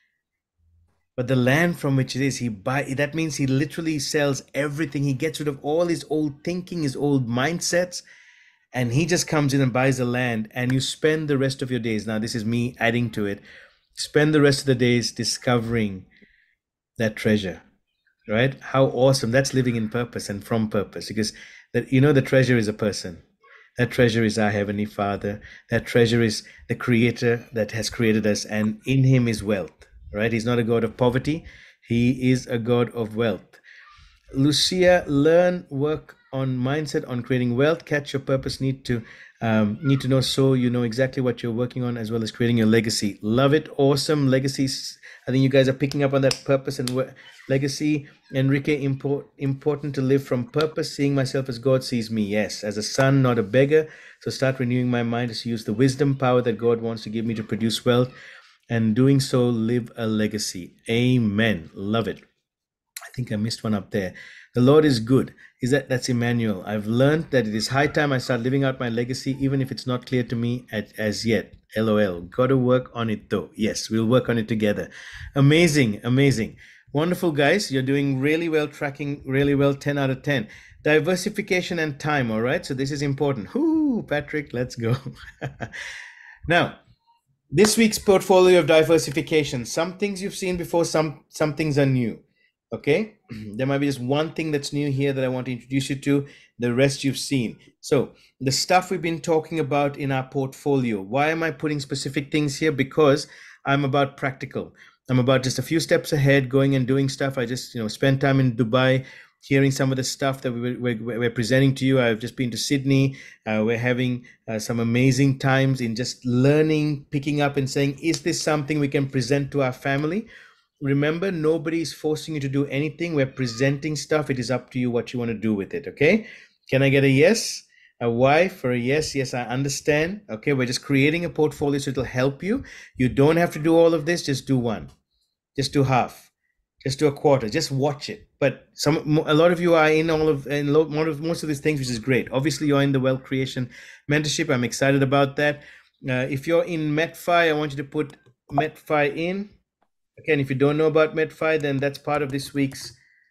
S2: But the land from which it is, that means he literally sells everything. He gets rid of all his old thinking, his old mindsets, and he just comes in and buys the land, and you spend the rest of your days. Now, this is me adding to it. Spend the rest of the days discovering that treasure, right? How awesome. That's living in purpose and from purpose, because the treasure is a person. That treasure is our Heavenly Father. That treasure is the Creator that has created us, and in him is wealth. Right? He's not a God of poverty. He is a God of wealth. Lucia, learn, work on mindset, on creating wealth, catch your purpose, need to know, so you know exactly what you're working on, as well as creating your legacy. Love it. Awesome. Legacies. I think you guys are picking up on that purpose and legacy. Enrique, important to live from purpose, seeing myself as God sees me. Yes, as a son, not a beggar. So start renewing my mind to use the wisdom, power that God wants to give me to produce wealth, and doing so, live a legacy. Amen. Love it. I think I missed one up there. The Lord is good. That's Emmanuel. I've learned that it is high time I start living out my legacy, even if it's not clear to me as yet. LOL. Got to work on it though. Yes, we'll work on it together. Amazing. Amazing. Wonderful, guys. You're doing really well, tracking really well. 10 out of 10. Diversification and time. All right. So this is important. Whoo, Patrick, let's go. Now, this week's portfolio of diversification. Some things you've seen before, some things are new. Okay, there might be just one thing that's new here that I want to introduce you to. The rest you've seen. So the stuff we've been talking about in our portfolio. Why am I putting specific things here? Because I'm about practical. I'm about just a few steps ahead, going and doing stuff. I just spent time in Dubai, hearing some of the stuff that we're presenting to you. I've just been to Sydney. We're having some amazing times in just learning, picking up and saying, is this something we can present to our family? Remember, nobody's forcing you to do anything. We're presenting stuff. It is up to you what you want to do with it. Okay. Can I get a yes? A Y for a yes? Yes, I understand. Okay. We're just creating a portfolio so it'll help you. You don't have to do all of this. Just do one. Just do half. Just do a quarter. Just watch it. But a lot of you are in most of these things, which is great. Obviously, you're in the Wealth Creation Mentorship. I'm excited about that. If you're in MetFi, I want you to put MetFi in. Okay, and if you don't know about MetFi, then that's part of this week's.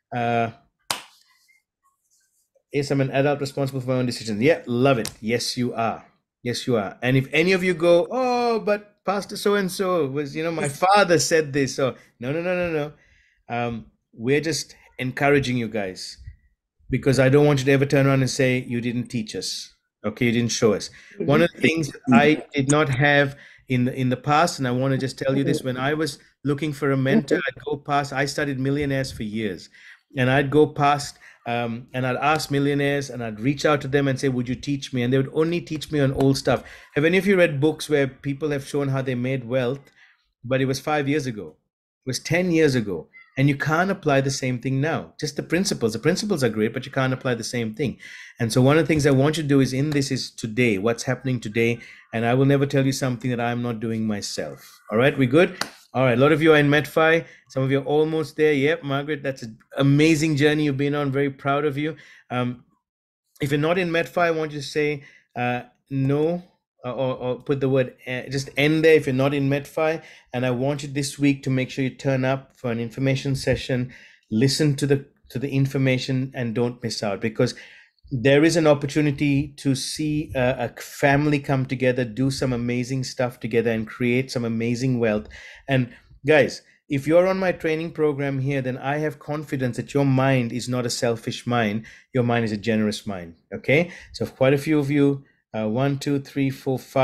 S2: Yes, I'm an adult responsible for my own decisions. Yeah, love it. Yes, you are. Yes, you are. And if any of you go, oh, but Pastor so-and-so was, my father said this. So no. We're just encouraging you guys, because I don't want you to ever turn around and say you didn't teach us. Okay, you didn't show us. One of the things I did not have in the past, and I want to just tell you this, when I was looking for a mentor, I'd go past, I studied millionaires for years, and I'd go past and I'd ask millionaires, and I'd reach out to them and say, would you teach me? And they would only teach me on old stuff. Have any of you read books where people have shown how they made wealth, but it was 5 years ago, it was 10 years ago? And you can't apply the same thing now. Just the principles are great, but you can't apply the same thing. And so one of the things I want you to do is today, what's happening today. And I will never tell you something that I'm not doing myself. All right, we good? All right, a lot of you are in MetFi. Some of you are almost there. Yep, Margaret, that's an amazing journey you've been on. Very proud of you. If you're not in MetFi, I want you to say no. Or put the word just end there if you're not in MetFi. And I want you this week to make sure you turn up for an information session, listen to the information, and don't miss out, because there is an opportunity to see a family come together, do some amazing stuff together, and create some amazing wealth. And guys, if you're on my training program here, then I have confidence that your mind is not a selfish mind. Your mind is a generous mind. Okay, so quite a few of you, 1, 2, 3, 4, 5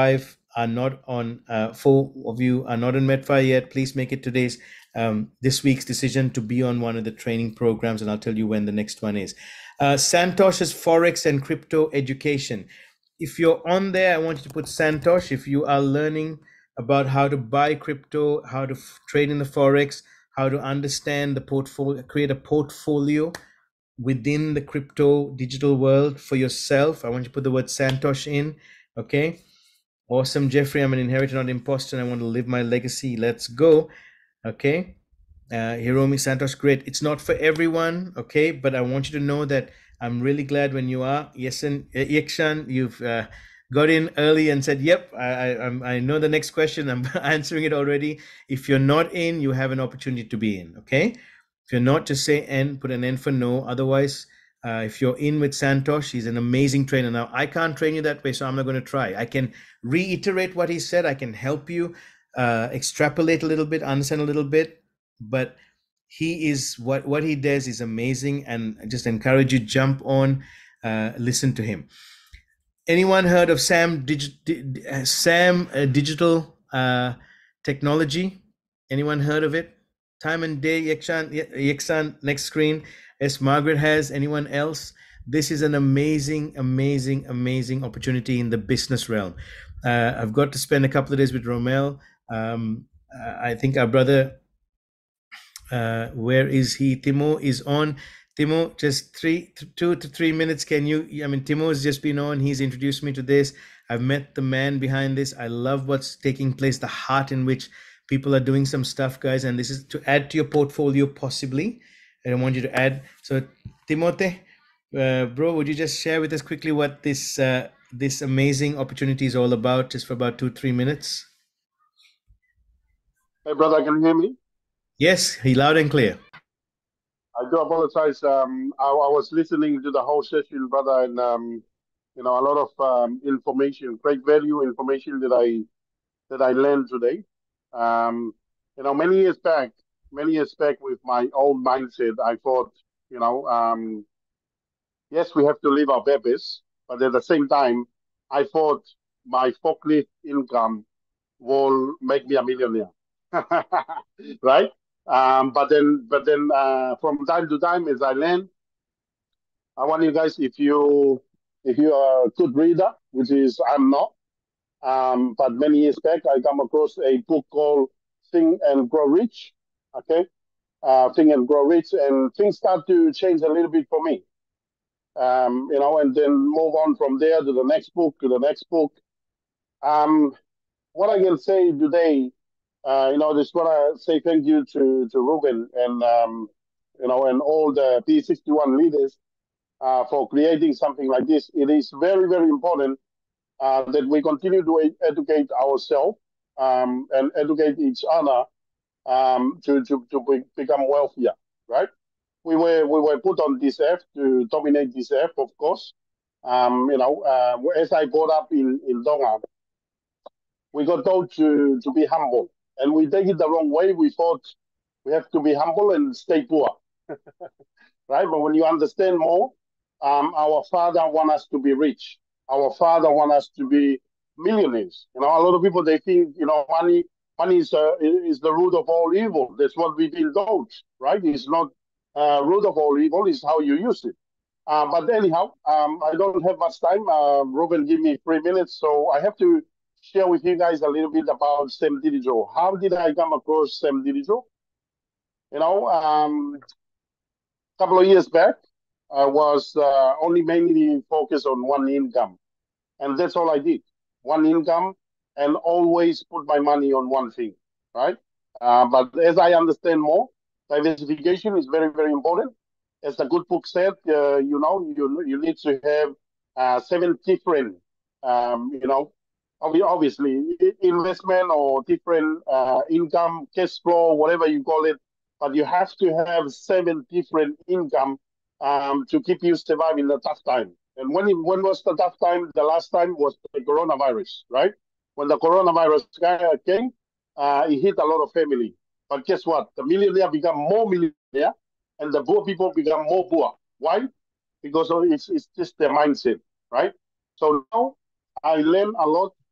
S2: are not on, 4 of you are not on Medfire yet, please make it today's this week's decision to be on one of the training programs, and I'll tell you when the next one is. Santosh's Forex and Crypto Education. If you're on there, I want you to put Santosh. If you are learning about how to buy crypto, how to trade in the Forex, how to understand the portfolio, create a portfolio within the crypto digital world for yourself, I want you to put the word Santosh in. Okay. Awesome, Jeffrey. I'm an inheritor, not imposter, and I want to live my legacy. Let's go. Okay. Hiromi Santosh, great. It's not for everyone. Okay. But I want you to know that I'm really glad when you are. Yes, and Yekshan, you've got in early and said, yep, I know the next question. I'm answering it already. If you're not in, you have an opportunity to be in. Okay. If you're not, just say N, put an N for no. Otherwise, if you're in with Santosh, he's an amazing trainer. Now, I can't train you that way, so I'm not going to try. I can reiterate what he said. I can help you extrapolate a little bit, understand a little bit. But he is, what he does is amazing, and I just encourage you, jump on, listen to him. Anyone heard of Sam Digital Technology? Anyone heard of it? Time and Day, Yeksan, next screen. Yes, Margaret has. Anyone else? This is an amazing, amazing, amazing opportunity in the business realm. I've got to spend a couple of days with Romel. I think our brother, where is he? Timo is on. Timo, just 2 to 3 minutes. Can you, I mean, Timo has just been on. He's introduced me to this. I've met the man behind this. I love what's taking place, the heart in which people are doing some stuff, guys. And this is to add to your portfolio, possibly. I want you to add. So, Timote, bro, would you just share with us quickly what this this amazing opportunity is all about, just for about 2-3 minutes?
S4: Hey, brother, can you hear me?
S2: Yes, he loud and clear.
S4: I do apologize. I was listening to the whole session, brother, and you know, a lot of information, great value information that I learned today. You know, many years back, with my own mindset, I thought, you know, yes, we have to live our purpose, but at the same time, I thought my forklift income will make me a millionaire, right? But then, from time to time, as I learn, I want you guys, if you are a good reader, which is I'm not, but many years back, I come across a book called Think and Grow Rich. Okay, Think and Grow Rich, and things start to change a little bit for me. You know, and then move on from there to the next book, What I can say today, you know, just want to say thank you to Ruben and you know, and all the P61 leaders for creating something like this. It is very, very important that we continue to educate ourselves and educate each other to become wealthier, right? We were put on this earth to dominate this earth, of course. You know, as I brought up in Tonga, we got told to be humble, and we take it the wrong way. We thought we have to be humble and stay poor, right? But when you understand more, our Father wants us to be rich. Our Father wants us to be millionaires. You know, a lot of people, they think, you know, money is the root of all evil. That's what we've been told, right? It's not root of all evil, is how you use it. But anyhow, I don't have much time. Ruben gave me 3 minutes, so I have to share with you guys a little bit about Sam Digital. How did I come across Sam Digital? You know, a couple of years back, I was only mainly focused on one income. And that's all I did. One income, and always put my money on one thing, right? But as I understand more, diversification is very, very important. As the good book said, you know, you need to have 7 different, you know, obviously investment or different income, cash flow, whatever you call it. But you have to have 7 different income to keep you surviving the tough time. And when was the tough time? The last time was the coronavirus, right? When the coronavirus came, it hit a lot of family. But guess what? The millionaire become more millionaire, and the poor people become more poor. Why? Because it's just their mindset, right? So now I learn a lot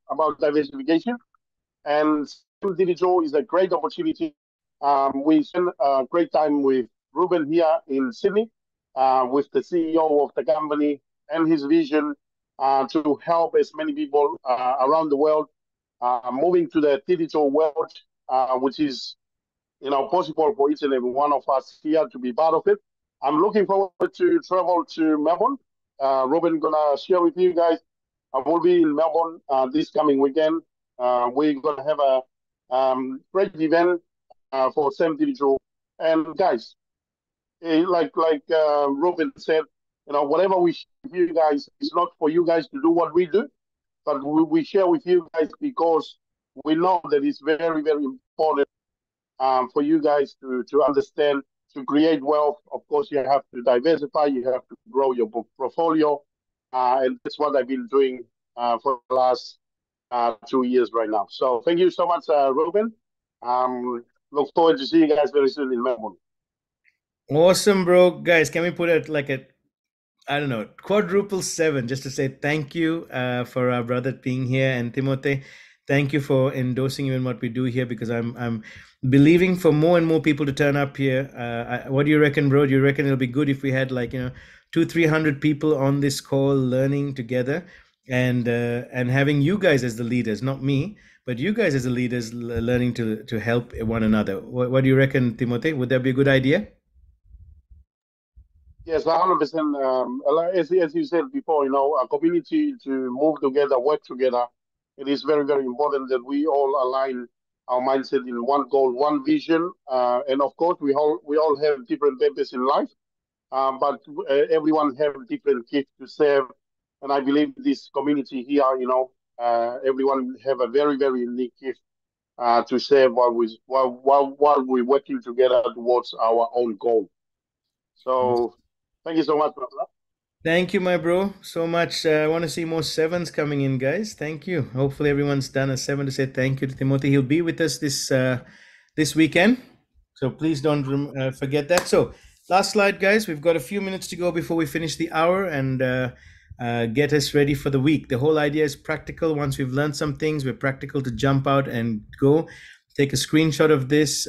S4: about diversification. And Digital is a great opportunity. We spent a great time with Ruben here in Sydney, with the CEO of the company and his vision to help as many people around the world moving to the digital world, which is possible for each and every one of us here to be part of it. I'm looking forward to travel to Melbourne. Ruben gonna share with you guys. I will be in Melbourne this coming weekend. We're gonna have a great event for Sam Digital. And guys, like Ruben said, whatever we share with you guys is not for you guys to do what we do, but we share with you guys because we know that it's very, very important for you guys to understand. To create wealth, of course, you have to diversify, you have to grow your portfolio, and that's what I've been doing for the last 2 years right now. So thank you so much, Ruben. Look forward to seeing you guys very soon in Melbourne.
S2: Awesome, bro. Guys, can we put it like I don't know, quadruple 7 just to say thank you for our brother being here, and Timothy, thank you for endorsing even what we do here, because I'm believing for more and more people to turn up here. What do you reckon, bro? Do you reckon it'll be good if we had 200-300 people on this call learning together, and having you guys as the leaders, not me, but you guys as the leaders learning to help one another? What do you reckon, Timothy? Would that be a good idea?
S4: Yes, 100%. As you said before, a community to move together, work together. It is very, very important that we all align our mindset in one goal, one vision. And of course, we all have different purposes in life, but everyone have different gifts to serve. And I believe this community here, everyone have a very, very unique gift to serve while we're working together towards our own goal. So thank you so much, brother.
S2: Thank you, my bro, so much. I want to see more 7s coming in, guys. Thank you. Hopefully everyone's done a 7 to say thank you to Timothy. He'll be with us this weekend, so please don't forget that. So last slide, guys. We've got a few minutes to go before we finish the hour and get us ready for the week. The whole idea is practical. Once we've learned some things, we're practical to jump out and go. Take a screenshot of this.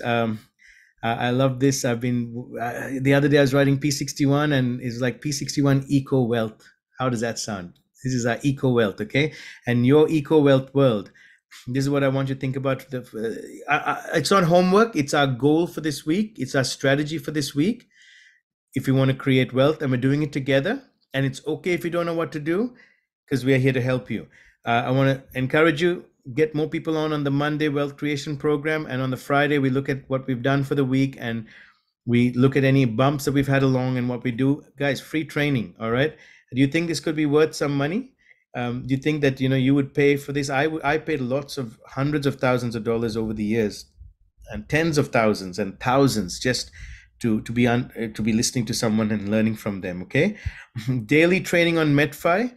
S2: I love this. I've been the other day I was writing P61 and it's like P61 eco wealth. How does that sound? This is our eco wealth, okay? And your eco wealth world. This is what I want you to think about. It's not homework. It's our goal for this week. It's our strategy for this week. If you want to create wealth, and we're doing it together. And it's okay if you don't know what to do, because we are here to help you. I want to encourage you. Get more people on the Monday Wealth Creation Program, and on the Friday we look at what we've done for the week and we look at any bumps that we've had along and what we do. Guys, free training. All right, do you think this could be worth some money? Do you think that you would pay for this? I paid lots of hundreds of thousands of dollars over the years, and tens of thousands and thousands just to be listening to someone and learning from them. Okay. Daily training on MetFi.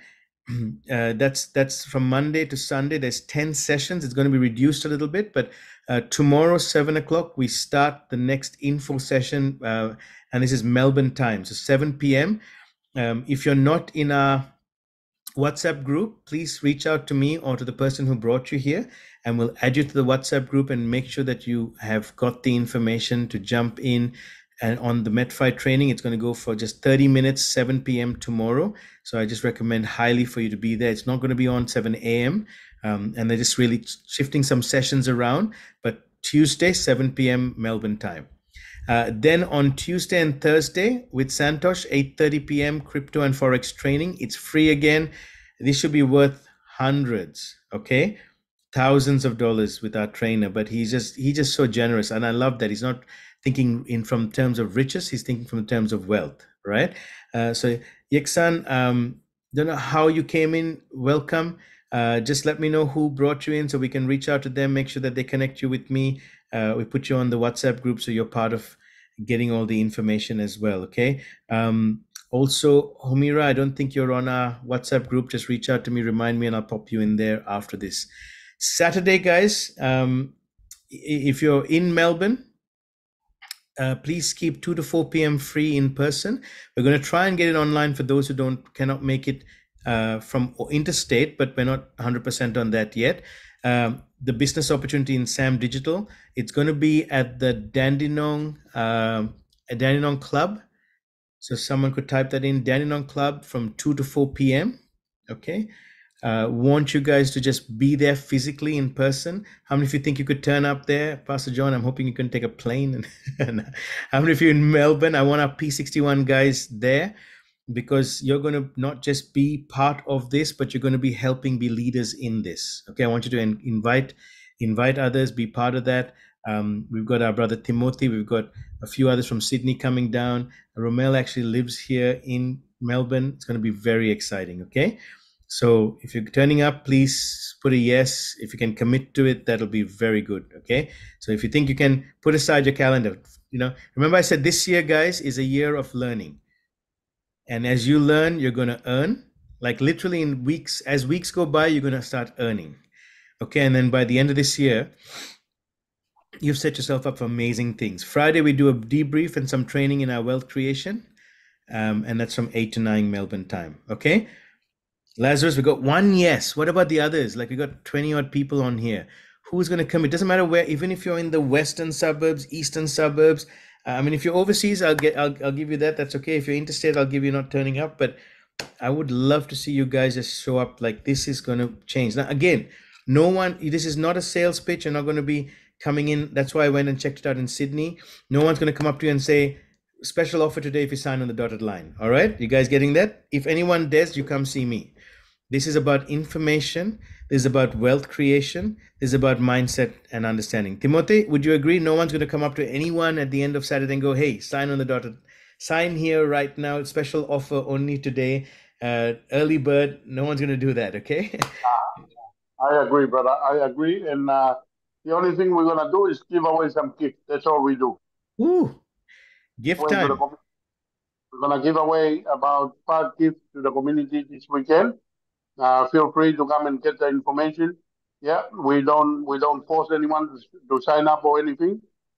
S2: That's from Monday to Sunday. There's 10 sessions. It's going to be reduced a little bit, but tomorrow 7 o'clock we start the next info session, and this is Melbourne time, so 7 p.m. If you're not in our WhatsApp group, please reach out to me or to the person who brought you here, and we'll add you to the WhatsApp group and make sure that you have got the information to jump in. And on the MetFi training, it's going to go for just 30 minutes, 7 p.m. tomorrow. So I just recommend highly for you to be there. It's not going to be on 7 a.m. And they're just really shifting some sessions around. But Tuesday, 7 p.m. Melbourne time. Then on Tuesday and Thursday with Santosh, 8:30 p.m. crypto and forex training. It's free again. This should be worth hundreds, okay? Thousands of dollars with our trainer, but he's just so generous, and I love that. He's not thinking from terms of riches, he's thinking from terms of wealth, right? So Yeksan, don't know how you came in. Welcome. Just let me know who brought you in so we can reach out to them, make sure that they connect you with me. We put you on the WhatsApp group so you're part of getting all the information as well, okay? Also, Humira, I don't think you're on our WhatsApp group. Just reach out to me, remind me, and I'll pop you in there after this. Saturday, guys, if you're in Melbourne, please keep 2 to 4 p.m. free in person. We're going to try and get it online for those who cannot make it from interstate, but we're not 100% on that yet. The business opportunity in Sam Digital, it's going to be at the Dandenong Club. So someone could type that in, Dandenong Club, from 2 to 4 p.m. Okay. Want you guys to just be there physically in person. How many of you think you could turn up there? Pastor John, I'm hoping you can take a plane. And how many of you in Melbourne? I want our P61 guys there, because you're going to not just be part of this, but you're going to be helping be leaders in this. Okay, I want you to invite others, be part of that. We've got our brother Timothy. We've got a few others from Sydney coming down. Romel actually lives here in Melbourne. It's going to be very exciting. Okay. So if you're turning up, please put a yes. If you can commit to it, that'll be very good. Okay. So if you think you can, put aside your calendar. Remember I said this year, guys, is a year of learning. And as you learn, you're going to earn. Like literally as weeks go by, you're going to start earning. Okay. And then by the end of this year, you've set yourself up for amazing things. Friday, we do a debrief and some training in our wealth creation. And that's from 8 to 9 Melbourne time. Okay. Lazarus, we got one yes. What about the others? Like we got 20 odd people on here. Who's going to come? It doesn't matter where, even if you're in the western suburbs, eastern suburbs. If you're overseas, I'll give you that. That's okay. If you're interstate, I'll give you not turning up. But I would love to see you guys just show up. Like this is going to change. Now, again, this is not a sales pitch. You're not going to be coming in. That's why I went and checked it out in Sydney. No one's going to come up to you and say, special offer today if you sign on the dotted line. All right. You guys getting that? If anyone does, you come see me. This is about information. This is about wealth creation. This is about mindset and understanding. Timothy, would you agree? No one's going to come up to anyone at the end of Saturday and go, hey, sign on the dotted. Sign here right now. Special offer only today. Early bird. No one's going to do that. Okay.
S4: I agree, brother. I agree. And the only thing we're going to do is give away some gifts. That's all we do.
S2: Ooh, gift time.
S4: We're going to give away about 5 gifts to the community this weekend. Feel free to come and get the information. Yeah, we don't force anyone to sign up or anything,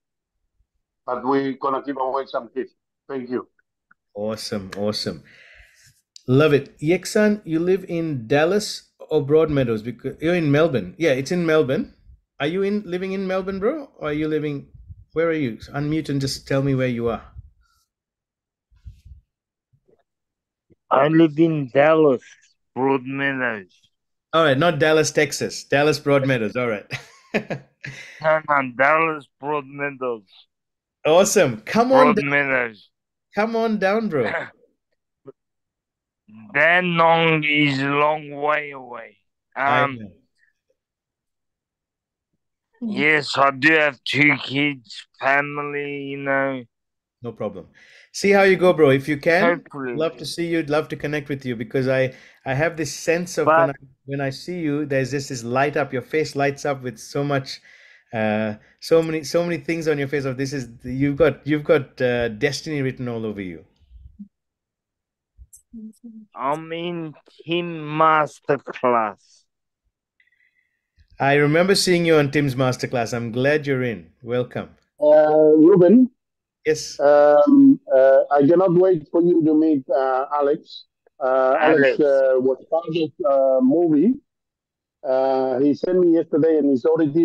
S4: but we're gonna give away some gifts. Thank you.
S2: Awesome. Love it. Yeksan, you live in Dallas or Broadmeadows? Because you're in Melbourne. Yeah, it's in Melbourne. Are you living in Melbourne, bro? Or are you living? Where are you? Unmute and just tell me where you are.
S12: I live in Dallas. Broadmeadows.
S2: All right, not Dallas, Texas. Dallas, Broadmeadows. All right.
S12: No, Dallas, Broadmeadows.
S2: Awesome. Come on.
S12: Broadmeadows.
S2: Come on down, bro.
S12: Dandenong is a long way away. Yes, I do have 2 kids, family,
S2: No problem. See how you go, bro. If you can,
S12: hopefully.
S2: Love to see you. Love to connect with you, because I have this sense of when I see you, there's just this light up. Your face lights up with so much, so many things on your face. Of you've got destiny written all over you.
S12: I'm in Tim Masterclass.
S2: I remember seeing you on Tim's Masterclass. I'm glad you're in. Welcome.
S4: Ruben.
S2: Yes.
S4: I cannot wait for you to meet Alex. Alex was part of a movie. He sent me yesterday, and he's already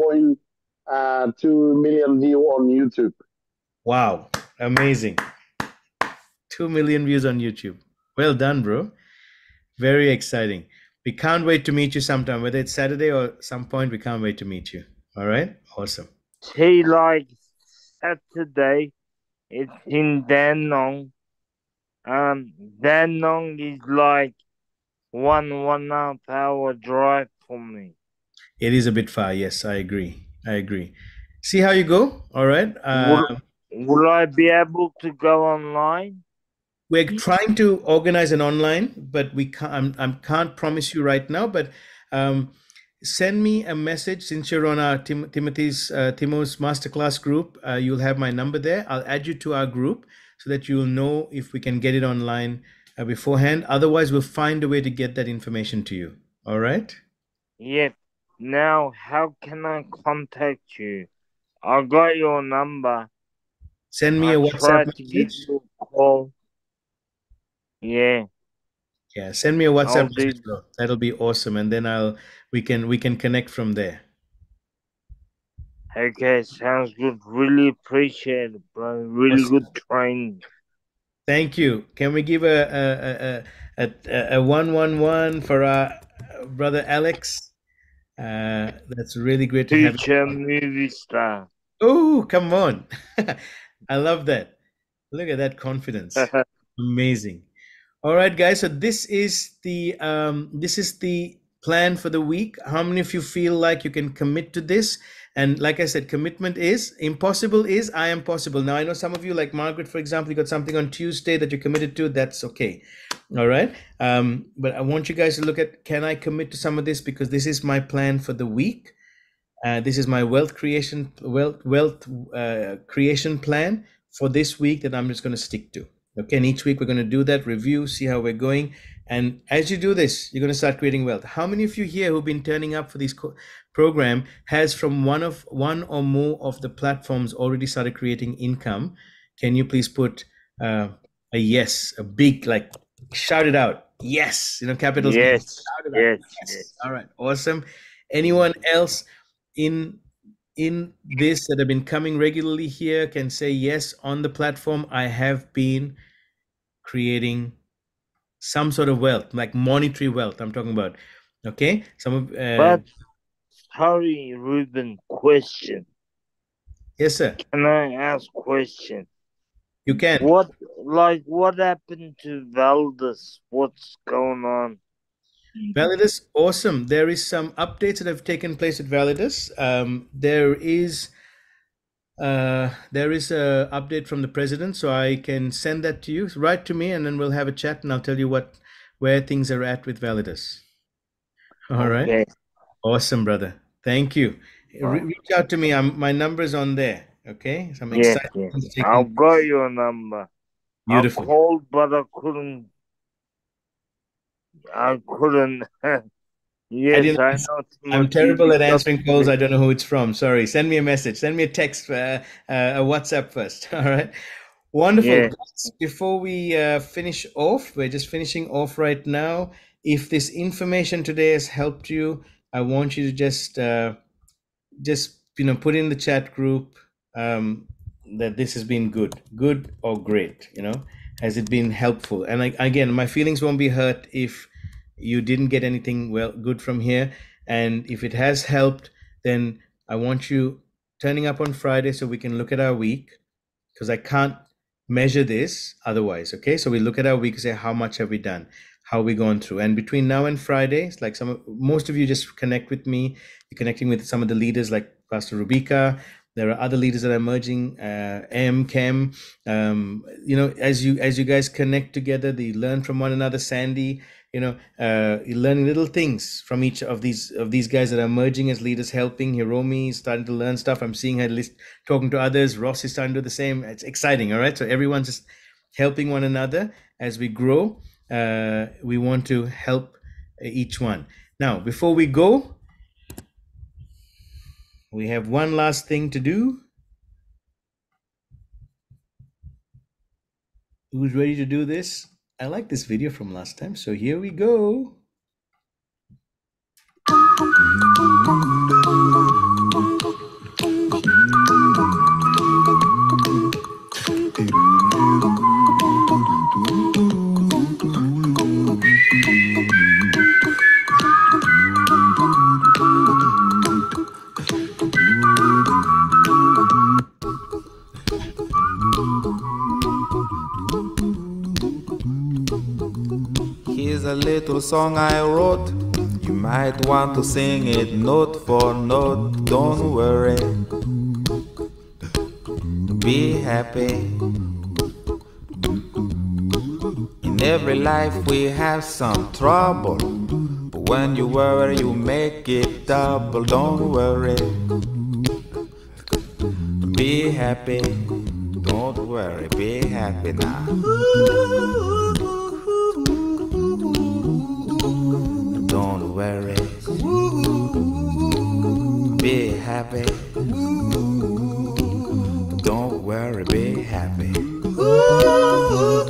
S4: 1.2 million views on YouTube.
S2: Wow. Amazing. 2 million views on YouTube. Well done, bro. Very exciting. We can't wait to meet you sometime, whether it's Saturday or some point. We can't wait to meet you. All right. Awesome.
S12: He likes Saturday, it's in Dandenong. Dandenong is like 1.5 hour drive for me.
S2: It is a bit far. Yes, I agree. See how you go. All right.
S12: Will I be able to go online?
S2: We're trying to organize an online, but we can't. I can't promise you right now. But send me a message since you're on our Timo's Masterclass group. You'll have my number there. I'll add you to our group so that you'll know if we can get it online beforehand. Otherwise, we'll find a way to get that information to you. All right?
S12: Yep. Now, how can I contact you? I got your number.
S2: Send me a WhatsApp message.
S12: Give you a call. Yeah.
S2: Yeah, send me a
S12: I'll
S2: WhatsApp
S12: do.
S2: message, bro. That'll be awesome, and then we can connect from there.
S12: Okay, sounds good. Really appreciate it, bro. Really
S2: Awesome.
S12: good training.
S2: Thank you. Can we give a 111 for our brother Alex? That's really great to have you.
S12: Future movie star.
S2: Oh, come on. I love that. Look at that confidence. Amazing. All right, guys. So this is the plan for the week. How many of you feel like you can commit to this? And like I said, commitment is impossible is I am possible. Now I know some of you, like Margaret, for example, you got something on Tuesday that you're committed to. That's okay. All right. But I want you guys to look at, can I commit to some of this? Because this is my plan for the week. This is my wealth creation plan for this week that I'm just going to stick to. Okay, and each week we're going to do that review, see how we're going. And as you do this, you're going to start creating wealth. How many of you here who've been turning up for this program has from one or more of the platforms already started creating income? Can you please put a yes, a big, like, shout it out. Yes, capitals.
S12: Yes, yes.
S2: All right, awesome. Anyone else in this that have been coming regularly here can say yes on the platform? I have been creating some sort of wealth, like monetary wealth I'm talking about. Okay, some of
S12: but sorry, Ruben, question.
S2: Yes, sir.
S12: Can I ask question?
S2: You can.
S12: What happened to Valdis? What's going on?
S2: Validus, awesome. There is some updates that have taken place at Validus. There is a update from the president, so I can send that to you. Write to me, and then we'll have a chat, and I'll tell you where things are at with Validus. All right.
S12: Okay.
S2: Awesome, brother. Thank you. Reach out to me. My number's on there. Okay. So I'm excited.
S12: Yes. I've got your number.
S2: Beautiful.
S12: I called, but I couldn't. Yes, I know.
S2: I'm terrible at answering calls. I don't know who it's from. Sorry. Send me a message. Send me a text, a WhatsApp first. All right. Wonderful.
S12: Yeah.
S2: Before we finish off, we're just finishing off right now. If this information today has helped you, I want you to just put in the chat group that this has been good or great. Has it been helpful? And again, my feelings won't be hurt if you didn't get anything good from here. And if it has helped, then I want you turning up on Friday so we can look at our week, because I can't measure this otherwise. Okay, so we look at our week and say, how much have we done? How are we going through? And between now and Friday, it's like most of you just connect with me. You're connecting with some of the leaders like Pastor Rubika. There are other leaders that are emerging, Kem. As you guys connect together, you learn from one another. Sandy, you're learning little things from each of these guys that are emerging as leaders, helping. Hiromi is starting to learn stuff. I'm seeing her talking to others. Ross is starting to do the same. It's exciting. All right, so everyone's just helping one another as we grow. We want to help each one. Now, before we go, we have one last thing to do. Who's ready to do this? I like this video from last time, so here we go.
S13: Here's a little song I wrote. You might want to sing it note for note. Don't worry, be happy. In every life we have some trouble, but when you worry you make it double. Don't worry, be happy. Don't worry, be happy now. Don't worry, be happy. Don't worry, be happy.